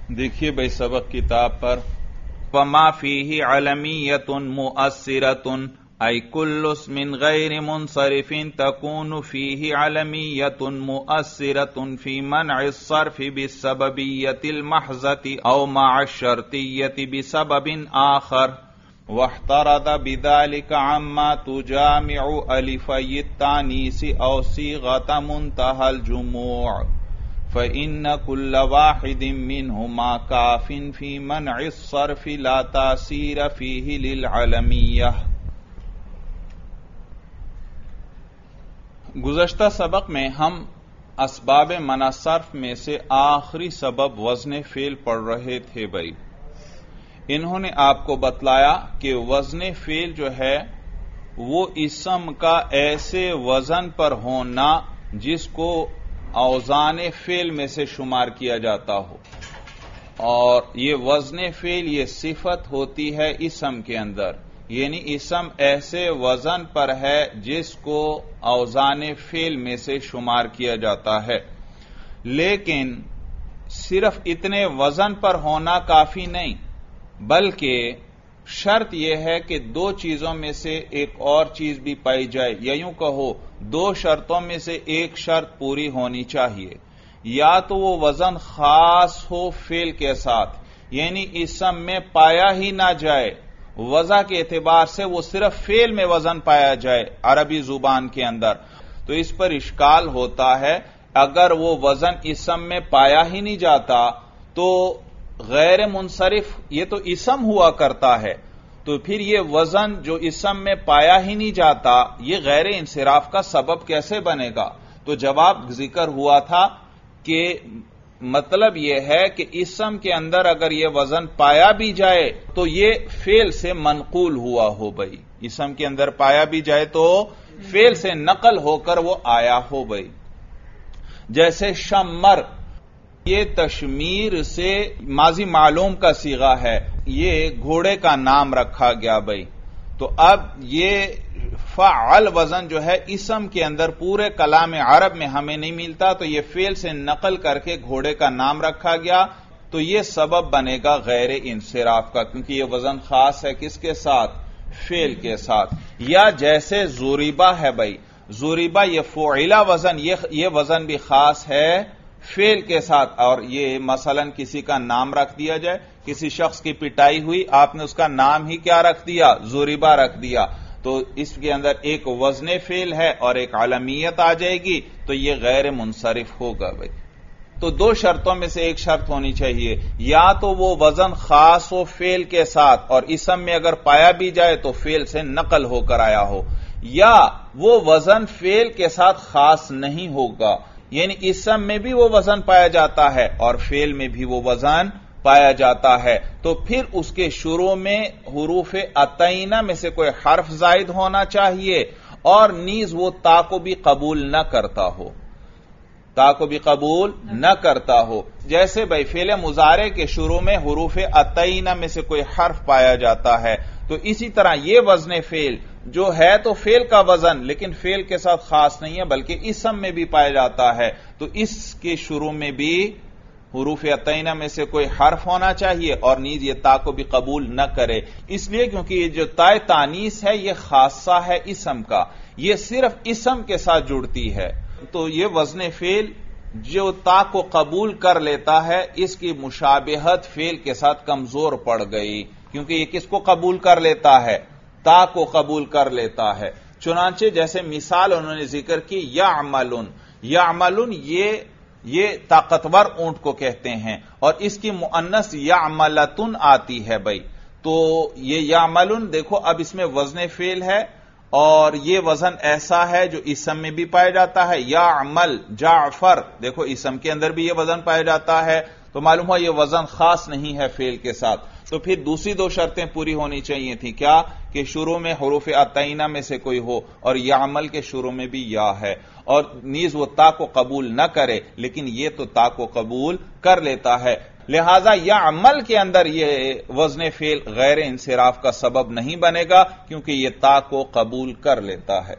دیکھیے بھائی سبق کتاب پر وما فیہ علمیۃ مؤثرۃ ای کل اسم غیر منصرف تکون فیہ علمیۃ مؤثرۃ فی منع الصرف بالسببیۃ المحضۃ او مع الشرطیۃ بسبب آخر واحترز بذلك عما تجامع الفی التانیث او صیغۃ منتہى الجموع فإن كل واحد منهما كاف في منع الصرف لا تأثير فيه للعلمية۔ گزشتہ سبق میں ہم اسباب منع صرف میں سے آخری سبب وزن فعل پڑھ رہے تھے بھائی۔ انہوں نے آپ کو بتلایا کہ وزن فعل جو ہے وہ اسم کا ایسے وزن پر ہونا جس کو اوزان فعل میں سے شمار کیا جاتا ہو، اور یہ وزن فعل یہ صفت ہوتی ہے اسم کے اندر، یعنی اسم ایسے وزن پر ہے جس کو اوزان فعل میں سے شمار کیا جاتا ہے، لیکن صرف اتنے وزن پر ہونا کافی نہیں، بلکہ شرط یہ ہے کہ دو چیزوں میں سے ایک اور چیز بھی پائی جائے، یا یوں کہو دو شرطوں میں سے ایک شرط پوری ہونی چاہیے۔ یا تو وہ وزن خاص ہو فعل کے ساتھ، یعنی اسم میں پایا ہی نہ جائے، وضع کے اعتبار سے وہ صرف فعل میں وزن پایا جائے عربی زبان کے اندر، تو اس پر اشکال ہوتا ہے۔ اگر وہ وزن اسم میں پایا ہی نہیں جاتا تو غیر منصرف یہ تو اسم ہوا کرتا ہے، تو پھر یہ وزن جو اسم میں پایا ہی نہیں جاتا یہ غیر انصراف کا سبب کیسے بنے گا؟ تو جواب ذکر ہوا تھا کہ مطلب یہ ہے کہ اسم کے اندر اگر یہ وزن پایا بھی جائے تو یہ فعل سے منقول ہوا ہو بھائی، اسم کے اندر پایا بھی جائے تو فعل سے نقل ہو کر وہ آیا ہو بھائی۔ جیسے شمر، یہ تشمیر سے ماضی معلوم کا صیغہ ہے، یہ گھوڑے کا نام رکھا گیا بھائی، تو اب یہ فعل وزن جو ہے اسم کے اندر پورے کلام عرب میں ہمیں نہیں ملتا، تو یہ فعل سے نقل کر کے گھوڑے کا نام رکھا گیا، تو یہ سبب بنے گا غیر انصراف کا، کیونکہ یہ وزن خاص ہے کس کے ساتھ؟ فعل کے ساتھ۔ یا جیسے زوریبا ہے بھائی، زوریبا یہ فعلہ وزن، یہ وزن بھی خاص ہے فعل کے ساتھ، اور یہ مثلا کسی کا نام رکھ دیا جائے، کسی شخص کی پٹائی ہوئی، آپ نے اس کا نام ہی کیا رکھ دیا؟ زوریبا رکھ دیا، تو اس کے اندر ایک وزن فعل ہے اور ایک علمیت آ جائے گی، تو یہ غیر منصرف ہوگا بھائی۔ تو دو شرطوں میں سے ایک شرط ہونی چاہیے، یا تو وہ وزن خاص ہو فعل کے ساتھ اور اسم میں اگر پایا بھی جائے تو فعل سے نقل ہو کر آیا ہو، یا وہ وزن فعل کے ساتھ خاص نہیں ہوگا، یعنی اسم میں بھی وہ وزن پایا جاتا ہے اور فعل میں بھی وہ وزن پایا جاتا ہے، تو پھر اس کے شروع میں حروف عطینہ میں سے کوئی حرف زائد ہونا چاہیے، اور نیز وہ تا کو بھی قبول نہ کرتا ہو، تا کو بھی قبول نہ کرتا ہو۔ جیسے بھائی فعل مضارع کے شروع میں حروف عطینہ میں سے کوئی حرف پایا جاتا ہے، تو اسی طرح یہ وزن فعل جو ہے تو فعل کا وزن لیکن فعل کے ساتھ خاص نہیں ہے بلکہ اسم میں بھی پایا جاتا ہے، تو اس کے شروع میں بھی حروف عطینہ میں سے کوئی حرف ہونا چاہیے اور نیز یہ تا کو بھی قبول نہ کرے، اس لیے کیونکہ یہ جو تائے تانیث ہے یہ خاصہ ہے اسم کا، یہ صرف اسم کے ساتھ جڑتی ہے، تو یہ وزن فعل جو تا کو قبول کر لیتا ہے اس کی مشابہت فعل کے ساتھ کمزور پڑ گئی، کیونکہ یہ کس کو قبول کر لیتا ہے؟ تا کو قبول کر لیتا ہے۔ چنانچہ جیسے مثال انہوں نے ذکر کی یعملن، یعملن یہ طاقتور اونٹ کو کہتے ہیں، اور اس کی مؤنث یعملتن آتی ہے بھائی، تو یہ یعملن دیکھو اب اس میں وزن فعل ہے اور یہ وزن ایسا ہے جو اسم میں بھی پایا جاتا ہے، یعمل جعفر دیکھو اسم کے اندر بھی یہ وزن پایا جاتا ہے، تو معلوم ہوا یہ وزن خاص نہیں ہے فعل کے ساتھ، تو پھر دوسری دو شرطیں پوری ہونی چاہیے تھی، کیا؟ کہ شروع میں حروف عطینہ میں سے کوئی ہو اور یعمل کے شروع میں بھی یا ہے، اور نیز وہ تا کو قبول نہ کرے، لیکن یہ تو تا کو قبول کر لیتا ہے، لہذا یعمل کے اندر یہ وزن فعل غیر انصراف کا سبب نہیں بنے گا کیونکہ یہ تا کو قبول کر لیتا ہے۔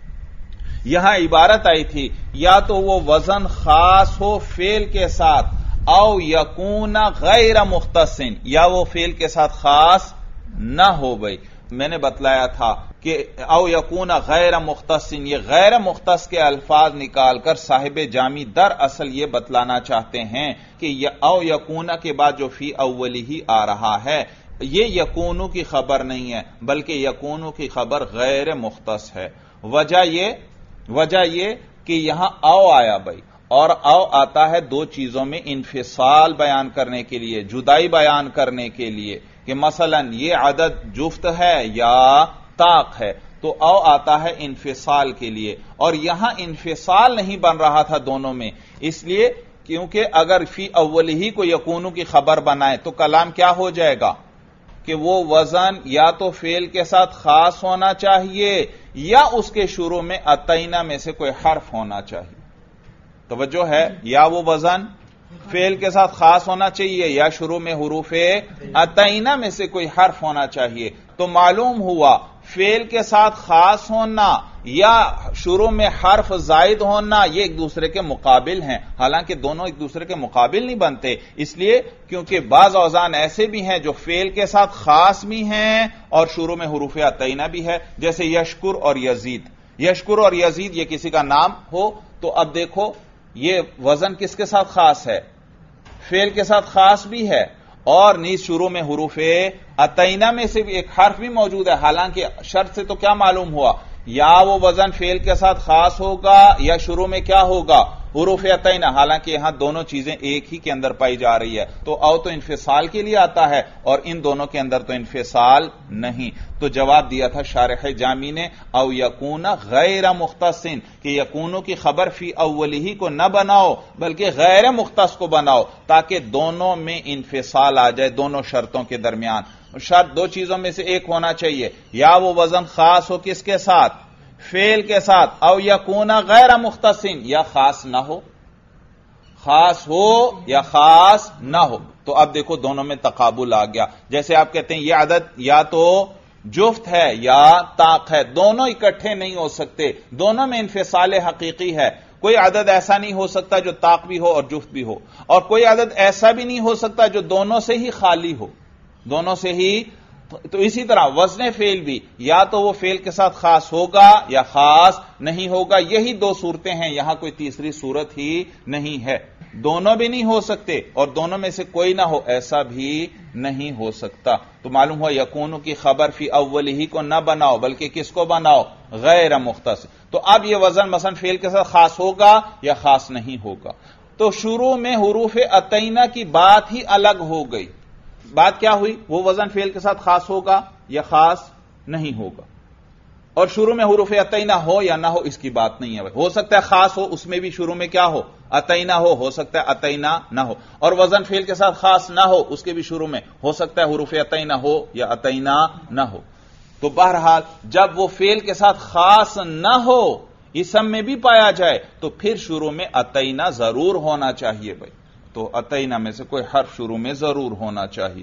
یہاں عبارت آئی تھی یا تو وہ وزن خاص ہو فعل کے ساتھ او یکون غیر مختصن، یا وہ فعل کے ساتھ خاص نہ ہو بھائی. میں نے بتلایا تھا کہ او یکون غیر مختصن، یہ غیر مختص کے الفاظ نکال کر صاحب جامی در اصل یہ بتلانا چاہتے ہیں کہ او یکون کے بعد جو فی اولی ہی آ رہا ہے یہ یکونو کی خبر نہیں ہے بلکہ یکونو کی خبر غیر مختص ہے. وجہ یہ کہ یہاں او آیا بھائی، اور او آتا ہے دو چیزوں میں انفصال بیان کرنے کے لیے، جدائی بیان کرنے کے لیے، کہ مثلا یہ عدد جفت ہے یا طاق ہے، تو او آتا ہے انفصال کے لیے. اور یہاں انفصال نہیں بن رہا تھا دونوں میں، اس لیے کیونکہ اگر فی اولی ہی کو یکونو کی خبر بنائے تو کلام کیا ہو جائے گا کہ وہ وزن یا تو فعل کے ساتھ خاص ہونا چاہیے یا اس کے شروع میں اتینا میں سے کوئی حرف ہونا چاہیے. توجہ ہے، یا وہ وزن فعل کے ساتھ خاص ہونا چاہیے یا شروع میں حروف اتینا میں سے کوئی حرف ہونا چاہیے. تو معلوم ہوا فعل کے ساتھ خاص ہونا یا شروع میں حرف زائد ہونا یہ ایک دوسرے کے مقابل ہیں، حالانکہ دونوں ایک دوسرے کے مقابل نہیں بنتے، اس لیے کیونکہ بعض اوزان ایسے بھی ہیں جو فعل کے ساتھ خاص بھی ہیں اور شروع میں حروف اتینا بھی ہے، جیسے یشکر اور یزید. یشکر اور یزید یہ کسی کا نام ہو تو اب دیکھو یہ وزن کس کے ساتھ خاص ہے؟ فعل کے ساتھ خاص بھی ہے اور نیز شروع میں حروف اتینا میں سے بھی ایک حرف بھی موجود ہے، حالانکہ شرط سے تو کیا معلوم ہوا؟ یا وہ وزن فعل کے ساتھ خاص ہوگا یا شروع میں کیا ہوگا؟ حروف اتینا، حالانکہ یہاں دونوں چیزیں ایک ہی کے اندر پائی جا رہی ہے. تو او تو انفصال کے لیے آتا ہے اور ان دونوں کے اندر تو انفصال نہیں. تو جواب دیا تھا شارح جامی نے او یکون غیر مختصن، کہ یکونو کی خبر فی اولی ہی کو نہ بناؤ بلکہ غیر مختص کو بناؤ تاکہ دونوں میں انفصال آ جائے، دونوں شرطوں کے درمیان. شرط دو چیزوں میں سے ایک ہونا چاہیے، یا وہ وزن خاص ہو کس کے ساتھ؟ فعل کے ساتھ، او یکون غیر مختصن، یا خاص نہ ہو، خاص ہو یا خاص نہ ہو. تو اب دیکھو دونوں میں تقابل آ گیا. جیسے آپ کہتے ہیں یہ عدد یا تو جفت ہے یا طاق ہے، دونوں اکٹھے نہیں ہو سکتے، دونوں میں انفصال حقیقی ہے. کوئی عدد ایسا نہیں ہو سکتا جو طاق بھی ہو اور جفت بھی ہو، اور کوئی عدد ایسا بھی نہیں ہو سکتا جو دونوں سے ہی خالی ہو، دونوں سے ہی. تو اسی طرح وزن فعل بھی یا تو وہ فعل کے ساتھ خاص ہوگا یا خاص نہیں ہوگا. یہی دو صورتیں ہیں، یہاں کوئی تیسری صورت ہی نہیں ہے. دونوں بھی نہیں ہو سکتے اور دونوں میں سے کوئی نہ ہو ایسا بھی نہیں ہو سکتا. تو معلوم ہوا یکونو کی خبر فی اولی ہی کو نہ بناؤ بلکہ کس کو بناؤ؟ غیر مختص. تو اب یہ وزن مثلا فعل کے ساتھ خاص ہوگا یا خاص نہیں ہوگا. تو شروع میں حروف اتینا کی بات ہی الگ ہو گئی. بات کیا ہوئی؟ وہ وزن فعل کے ساتھ خاص ہوگا یا خاص نہیں ہوگا، اور شروع میں حروف اتینا ہو یا نہ ہو اس کی بات نہیں ہے. ہو سکتا ہے خاص ہو، اس میں بھی شروع میں کیا ہو؟ اتینا ہو سکتا ہے اتینا نہ ہو. اور وزن فعل کے ساتھ خاص نہ ہو، اس کے بھی شروع میں ہو سکتا ہے حروف اتینا ہو یا اتینا نہ ہو. تو بہرحال جب وہ فعل کے ساتھ خاص نہ ہو، اسم میں بھی پایا جائے تو پھر شروع میں اتینا ضرور ہونا چاہیے بھائی. تو اتینا میں سے کوئی حرف شروع میں ضرور ہونا چاہیے.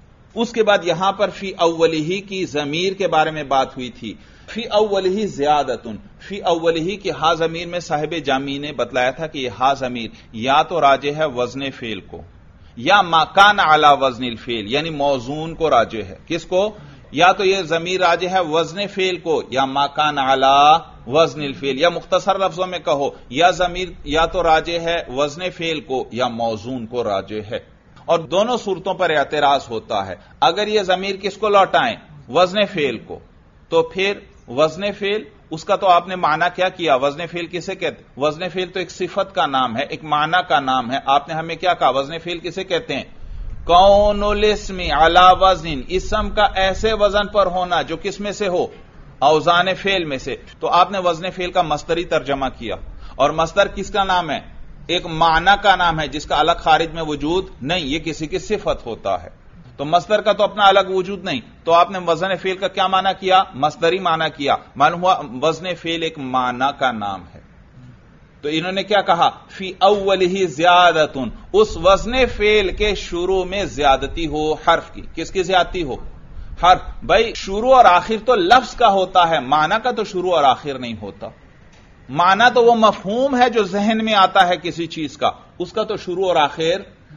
اس کے بعد یہاں پر فی اولی ہی کی ضمیر کے بارے میں بات ہوئی تھی. فی اولی ہی زیادتن، فی اولی ہی کی ہا ضمیر میں صاحب جامی نے بتلایا تھا کہ یہ ہا ضمیر یا تو راجع ہے وزن فعل کو یا ما کان علی وزن الفعل، یعنی موزون کو راجع ہے. کس کو؟ یا تو یہ ضمیر راجع ہے وزن فعل کو یا ما کان علی وزن الفعل، یا مختصر لفظوں میں کہو یا ضمیر یا تو راجع ہے وزن فعل کو یا موزون کو راجع ہے. اور دونوں صورتوں پر اعتراض ہوتا ہے. اگر یہ ضمیر کس کو لوٹائیں؟ وزن فعل کو، تو پھر وزن فعل اس کا تو آپ نے معنی کیا کیا؟ وزن فعل کسے کہتے ہیں؟ وزن فعل تو ایک صفت کا نام ہے، ایک معنی کا نام ہے. آپ نے ہمیں کیا کہا؟ وزن فعل کسے کہتے ہیں؟ کون الاسم علی وزن، اسم کا ایسے وزن پر ہونا جو کس میں سے ہو؟ اوزان فعل میں سے. تو آپ نے وزن فعل کا مصدری ترجمہ کیا، اور مصدر کس کا نام ہے؟ ایک معنی کا نام ہے جس کا الگ خارج میں وجود نہیں، یہ کسی کی صفت ہوتا ہے. تو مصدر کا تو اپنا الگ وجود نہیں. تو آپ نے وزن فعل کا کیا معنی کیا؟ مصدری معنی کیا. معلوم ہوا وزن فعل ایک معنی کا نام ہے. تو انہوں نے کیا کہا؟ فی اولی زیادتن، اس وزن فعل کے شروع میں زیادتی ہو حرف کی. کس کی زیادتی ہو؟ حرف. بھائی شروع اور آخر تو لفظ کا ہوتا ہے، معنی کا تو شروع اور آخر نہیں ہوتا. معنی تو وہ مفہوم ہے جو ذہن میں آتا ہے کسی چیز کا، اس کا تو شروع اور آخر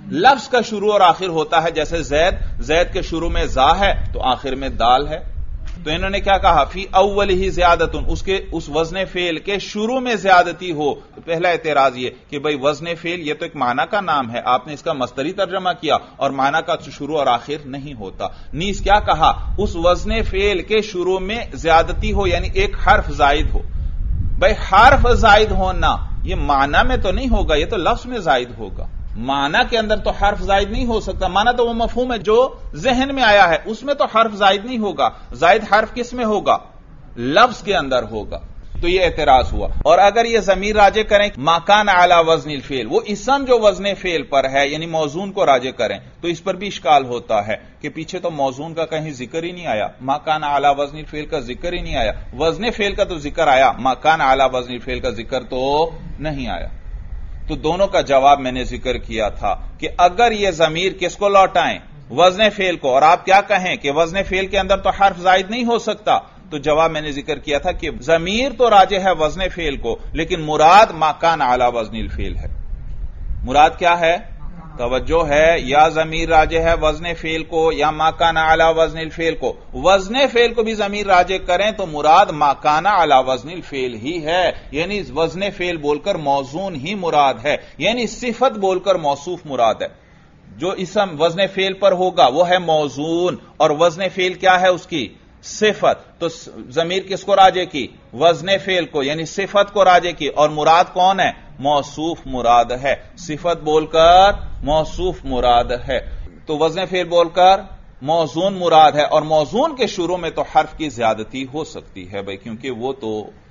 لفظ کا شروع اور آخر ہوتا ہے، جیسے زید کے شروع میں زا ہے تو آخر میں دال ہے. تو انہوں نے کیا کہا؟ فی اول ہی زیادتن، اس وزن فعل کے شروع میں زیادتی ہو. تو پہلا اعتراض یہ کہ بھئی وزن فعل یہ تو ایک معنی کا نام ہے، آپ نے اس کا مصدری ترجمہ کیا اور معنی کا شروع اور آخر نہیں ہوتا. نیز کیا کہا؟ اس وزن فعل کے شروع میں زیادتی ہو، یعنی ایک حرف زائد ہو. بھئی حرف زائد ہونا یہ معنی میں تو نہیں ہوگا، یہ تو لفظ میں زائد ہوگا. معنی کے اندر تو حرف زائد نہیں ہو سکتا. معنی تو وہ مفہوم ہے جو ذہن میں آیا ہے، اس میں تو حرف زائد نہیں ہوگا. زائد حرف کس میں ہوگا؟ لفظ کے اندر ہوگا. تو یہ اعتراض ہوا. اور اگر یہ ضمیر راجع کریں ما کان علی وزن الفعل، وہ اسم جو وزن فعل پر ہے یعنی موزون کو راجع کریں، تو اس پر بھی اشکال ہوتا ہے کہ پیچھے تو موزون کا کہیں ذکر ہی نہیں آیا، ما کان علی وزن الفعل کا ذکر ہی نہیں آیا. وزن فعل کا تو ذکر آیا، ما کان علی وزن الفعل کا ذکر تو نہیں آیا. تو دونوں کا جواب میں نے ذکر کیا تھا کہ اگر یہ ضمیر کس کو لوٹائیں؟ وزن فعل کو. اور آپ کیا کہیں کہ وزن فعل کے اندر تو حرف زائد نہیں ہو سکتا. تو جواب میں نے ذکر کیا تھا کہ ضمیر تو راجع ہے وزن فعل کو، لیکن مراد ما کان علی وزن الفعل ہے. مراد کیا ہے؟ توجہ ہے، یا ضمیر راجع ہے وزن فعل کو یا ما کان علی وزن الفعل کو. وزن فعل کو بھی ضمیر راجع کریں تو مراد ما کان علی وزن الفعل ہی ہے، یعنی وزن فعل بول کر موزون ہی مراد ہے، یعنی صفت بول کر موصوف مراد ہے. جو اسم وزن فعل پر ہوگا وہ ہے موزون، اور وزن فعل کیا ہے؟ اس کی صفت. تو ضمیر کس کو راجع کی؟ وزن فعل کو، یعنی صفت کو راجع کی. اور مراد کون ہے؟ موصوف مراد ہے. صفت بول کر موصوف مراد ہے. تو وزن فعل بول کر موزون مراد ہے، اور موزون کے شروع میں تو حرف کی زیادتی ہو سکتی ہے بھائی، کیونکہ وہ تو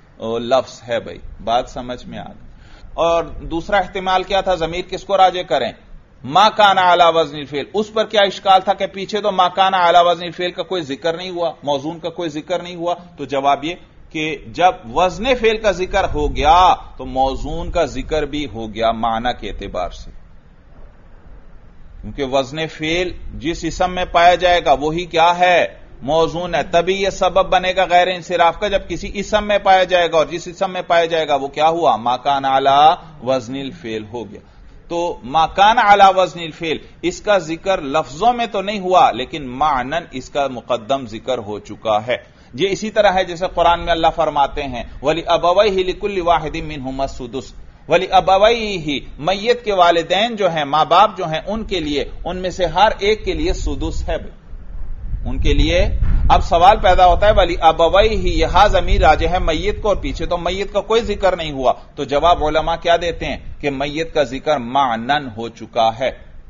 لفظ ہے بھائی. بات سمجھ میں آ گئی. اور دوسرا احتمال کیا تھا؟ ضمیر کس کو راجع کریں؟ ما کان علی وزن الفعل. اس پر کیا اشکال تھا کہ پیچھے تو ما کان علی وزن الفعل کا کوئی ذکر نہیں ہوا، موزون کا کوئی ذکر نہیں ہوا. تو جواب یہ کہ جب وزن فعل کا ذکر ہو گیا تو موزون کا ذکر بھی ہو گیا معنی کے اعتبار سے، کیونکہ وزن فعل جس اسم میں پایا جائے گا وہی کیا ہے؟ موزون ہے. تبھی یہ سبب بنے گا غیر انصراف کا جب کسی اسم میں پایا جائے گا، اور جس اسم میں پایا جائے گا وہ کیا ہوا؟ ما کان علی وزن الفعل ہو گیا. تو ما کان علی وزن الفعل اس کا ذکر لفظوں میں تو نہیں ہوا، لیکن معنن اس کا مقدم ذکر ہو چکا ہے. یہ اسی طرح ہے جیسے قرآن میں اللہ فرماتے ہیں وَلِأَبَوَيْهِ لِكُلِّ وَاحِدٍ مِّنْهُمَا السُّدُسُ. وَلِأَبَوَيْهِ میت کے والدین جو ہیں، ماں باپ جو ہیں، ان کے لیے، ان میں سے ہر ایک کے لیے سدس ہے ان کے لیے. اب سوال پیدا ہوتا ہے وَلِأَبَوَيْهِ یہاں ضمیر راجع ہے میت کو، اور پیچھے تو میت کا کوئی ذکر نہیں ہوا. تو جواب علماء کیا دیتے ہیں کہ میت کا ذکر معنن ہو چکا ہے.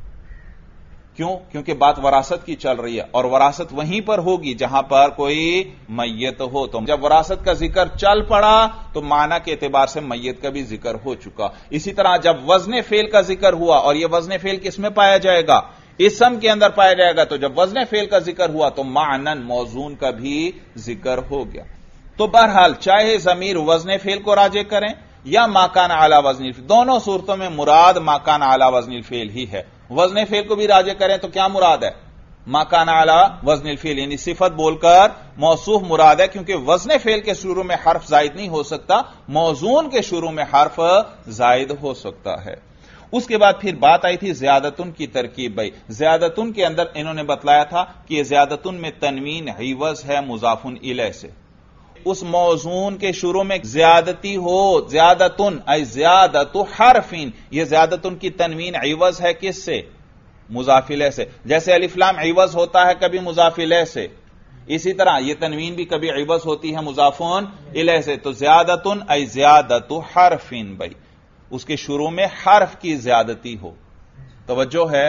کیوں؟ کیونکہ بات وراثت کی چل رہی ہے، اور وراثت وہیں پر ہوگی جہاں پر کوئی میت ہو. تو جب وراثت کا ذکر چل پڑا تو معنی کے اعتبار سے میت کا بھی ذکر ہو چکا. اسی طرح جب وزن فعل کا ذکر ہوا، اور یہ وزن فعل کس میں پایا جائے گا؟ اسم کے اندر پایا جائے گا. تو جب وزن فعل کا ذکر ہوا تو معنن موزون کا بھی ذکر ہو گیا. تو بہرحال چاہے ضمیر وزن فعل کو راجع کریں یا ما کان علی وزن الفعل، دونوں صورتوں میں مراد ما کان علی وزن الفعل ہی ہے. وزن فعل کو بھی راجع کریں تو کیا مراد ہے؟ ما کان علی وزن الفعل، یعنی صفت بول کر موصوف مراد ہے، کیونکہ وزن فعل کے شروع میں حرف زائد نہیں ہو سکتا، موزون کے شروع میں حرف زائد ہو سکتا ہے. اس کے بعد پھر بات آئی تھی زیادتن کی ترکیب. بھائی زیادتن کے اندر انہوں نے بتلایا تھا کہ زیادتن میں تنوین عوض ہے مضاف الیہ سے. اس موزون کے شروع میں زیادتی ہو، زیادتن ای زیادت حرفین، یہ زیادتن کی تنوین عوض ہے کس سے؟ مضاف الیہ سے. جیسے الف لام عوض ہوتا ہے کبھی مضاف الیہ سے، اسی طرح یہ تنوین بھی کبھی عوض ہوتی ہے مضاف الیہ سے. تو زیادتن ای زیادت حرفین، بھائی اس کے شروع میں حرف کی زیادتی ہو. توجہ ہے.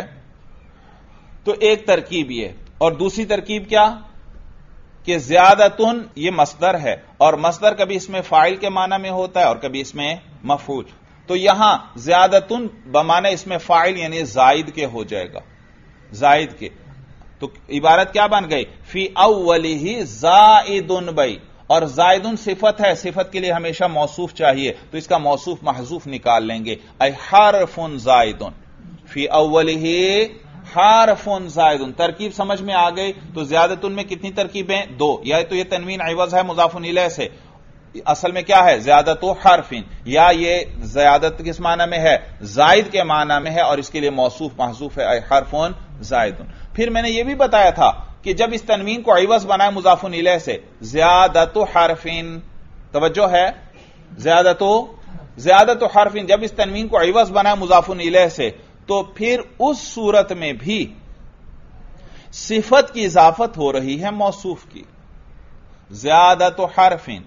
تو ایک ترکیب یہ، اور دوسری ترکیب کیا کہ زیادتن یہ مصدر ہے، اور مصدر کبھی اس میں فاعل کے معنی میں ہوتا ہے اور کبھی اس میں مفعول. تو یہاں زیادتن بمعنی اس میں فاعل یعنی زائد کے ہو جائے گا، زائد کے. تو عبارت کیا بن گئی؟ فی اولہ زائدن. بھائی اور زائدن صفت ہے، صفت کے لیے ہمیشہ موصوف چاہیے، تو اس کا موصوف محذوف نکال لیں گے. ای حرف زائدن فی اولہ حرف زائدن. ترکیب سمجھ میں آ گئی. تو زیادتن میں کتنی ترکیبیں؟ دو. یا تو یہ تنوین عوض ہے مضاف الیہ سے، اصل میں کیا ہے؟ زیادت حرفین، یا یہ زیادت کس معنی میں ہے؟ زائد کے معنی میں ہے، اور اس کے لیے موصوف محذوف ہے، اے حرفون زائدن۔ پھر میں نے یہ بھی بتایا تھا کہ جب اس تنوین کو عوض بنائے مضاف الیہ سے، زیادت حرفین، توجہ ہے، زیادت حرفین، جب اس تنوین کو عوض بنائے مضاف الیہ سے، تو پھر اس صورت میں بھی صفت کی اضافت ہو رہی ہے موصوف کی۔ زیادت حرفین،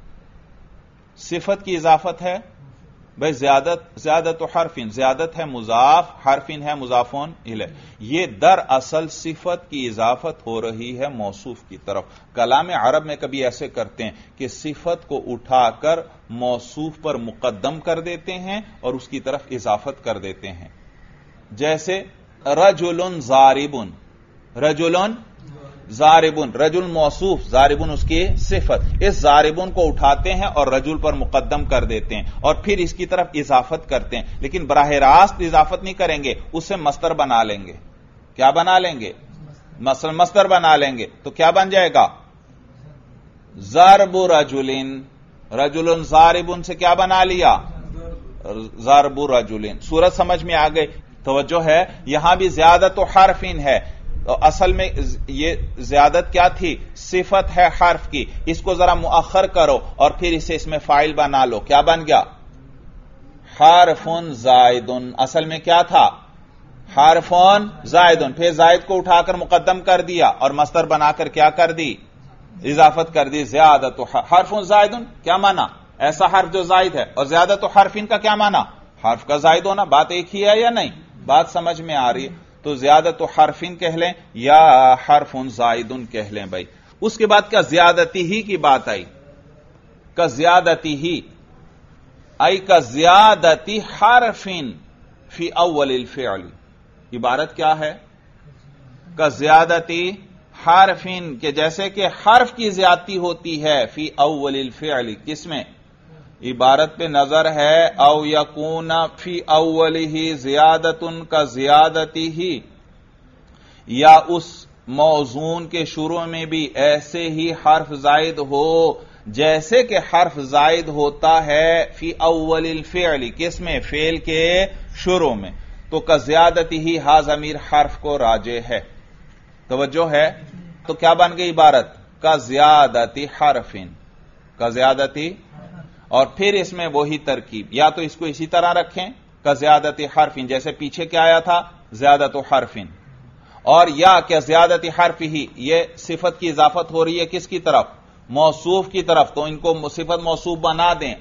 صفت کی اضافت ہے بھائی، زیادت حرفین، زیادت ہے مضاف، حرفین ہے مضافون الیہ، یہ دراصل صفت کی اضافت ہو رہی ہے موصوف کی طرف۔ کلام عرب میں کبھی ایسے کرتے ہیں کہ صفت کو اٹھا کر موصوف پر مقدم کر دیتے ہیں اور اس کی طرف اضافت کر دیتے ہیں، جیسے رجل ضاربن، رجل ضاربن، رجل موصوف، ضاربن اس کی صفت، اس ضاربن کو اٹھاتے ہیں اور رجل پر مقدم کر دیتے ہیں اور پھر اس کی طرف اضافت کرتے ہیں، لیکن براہ راست اضافت نہیں کریں گے، اس سے مصدر بنا لیں گے۔ کیا بنا لیں گے؟ مثلا مصدر بنا لیں گے، تو کیا بن جائے گا؟ ضرب رجل، رجل ضاربن سے کیا بنا لیا؟ ضرب رجل۔ صورت سمجھ میں آ گئی؟ توجہ ہے، یہاں بھی زیادت حرفین ہے، تو اصل میں یہ زیادت کیا تھی؟ صفت ہے حرف کی، اس کو ذرا مؤخر کرو اور پھر اسے اس میں فاعل بنا لو، کیا بن گیا؟ حرفن زائدن، اصل میں کیا تھا؟ حرفن زائدن، پھر زائد کو اٹھا کر مقدم کر دیا اور مصدر بنا کر کیا کر دی؟ اضافت کر دی، زیادت حرفن زائدن، کیا مانا؟ ایسا حرف جو زائد ہے، اور زیادت حرفین کا کیا مانا؟ حرف کا زائد ہونا۔ بات ایک ہی ہے یا نہیں؟ بات سمجھ میں آ رہی ہے؟ تو زیادت حرفین کہہ لیں یا حرف زائدن کہہ لیں بھائی۔ اس کے بعد کا زیادتی ہی کی بات آئی، کا زیادتی ہی، ای کا زیادتی حرفین فی اول الفعل، عبارت کیا ہے؟ کا زیادتی حرفین، کہ جیسے کہ حرف کی زیادتی ہوتی ہے فی اول الفعل، کس میں؟ عبارت پہ نظر ہے، او یکون فی اولہ زیادتن کا زیادتی ہی، یا اس موزون کے شروع میں بھی ایسے ہی حرف زائد ہو جیسے کہ حرف زائد ہوتا ہے فی اول الفعل، کس میں؟ فعل کے شروع میں، تو کا زیادتی ہی ہا ضمیر حرف کو راجع ہے، توجہ ہے؟ تو کیا بن گئی عبارت؟ کا زیادتی حرفین، کا زیادتی، اور پھر اس میں وہی ترکیب، یا تو اس کو اسی طرح رکھیں کا زیادت حرفین، جیسے پیچھے کیا آیا تھا؟ زیادت حرفین، اور یا کہ زیادت حرف ہی، یہ صفت کی اضافت ہو رہی ہے کس کی طرف؟ موصوف کی طرف، تو ان کو صفت موصوف بنا دیں،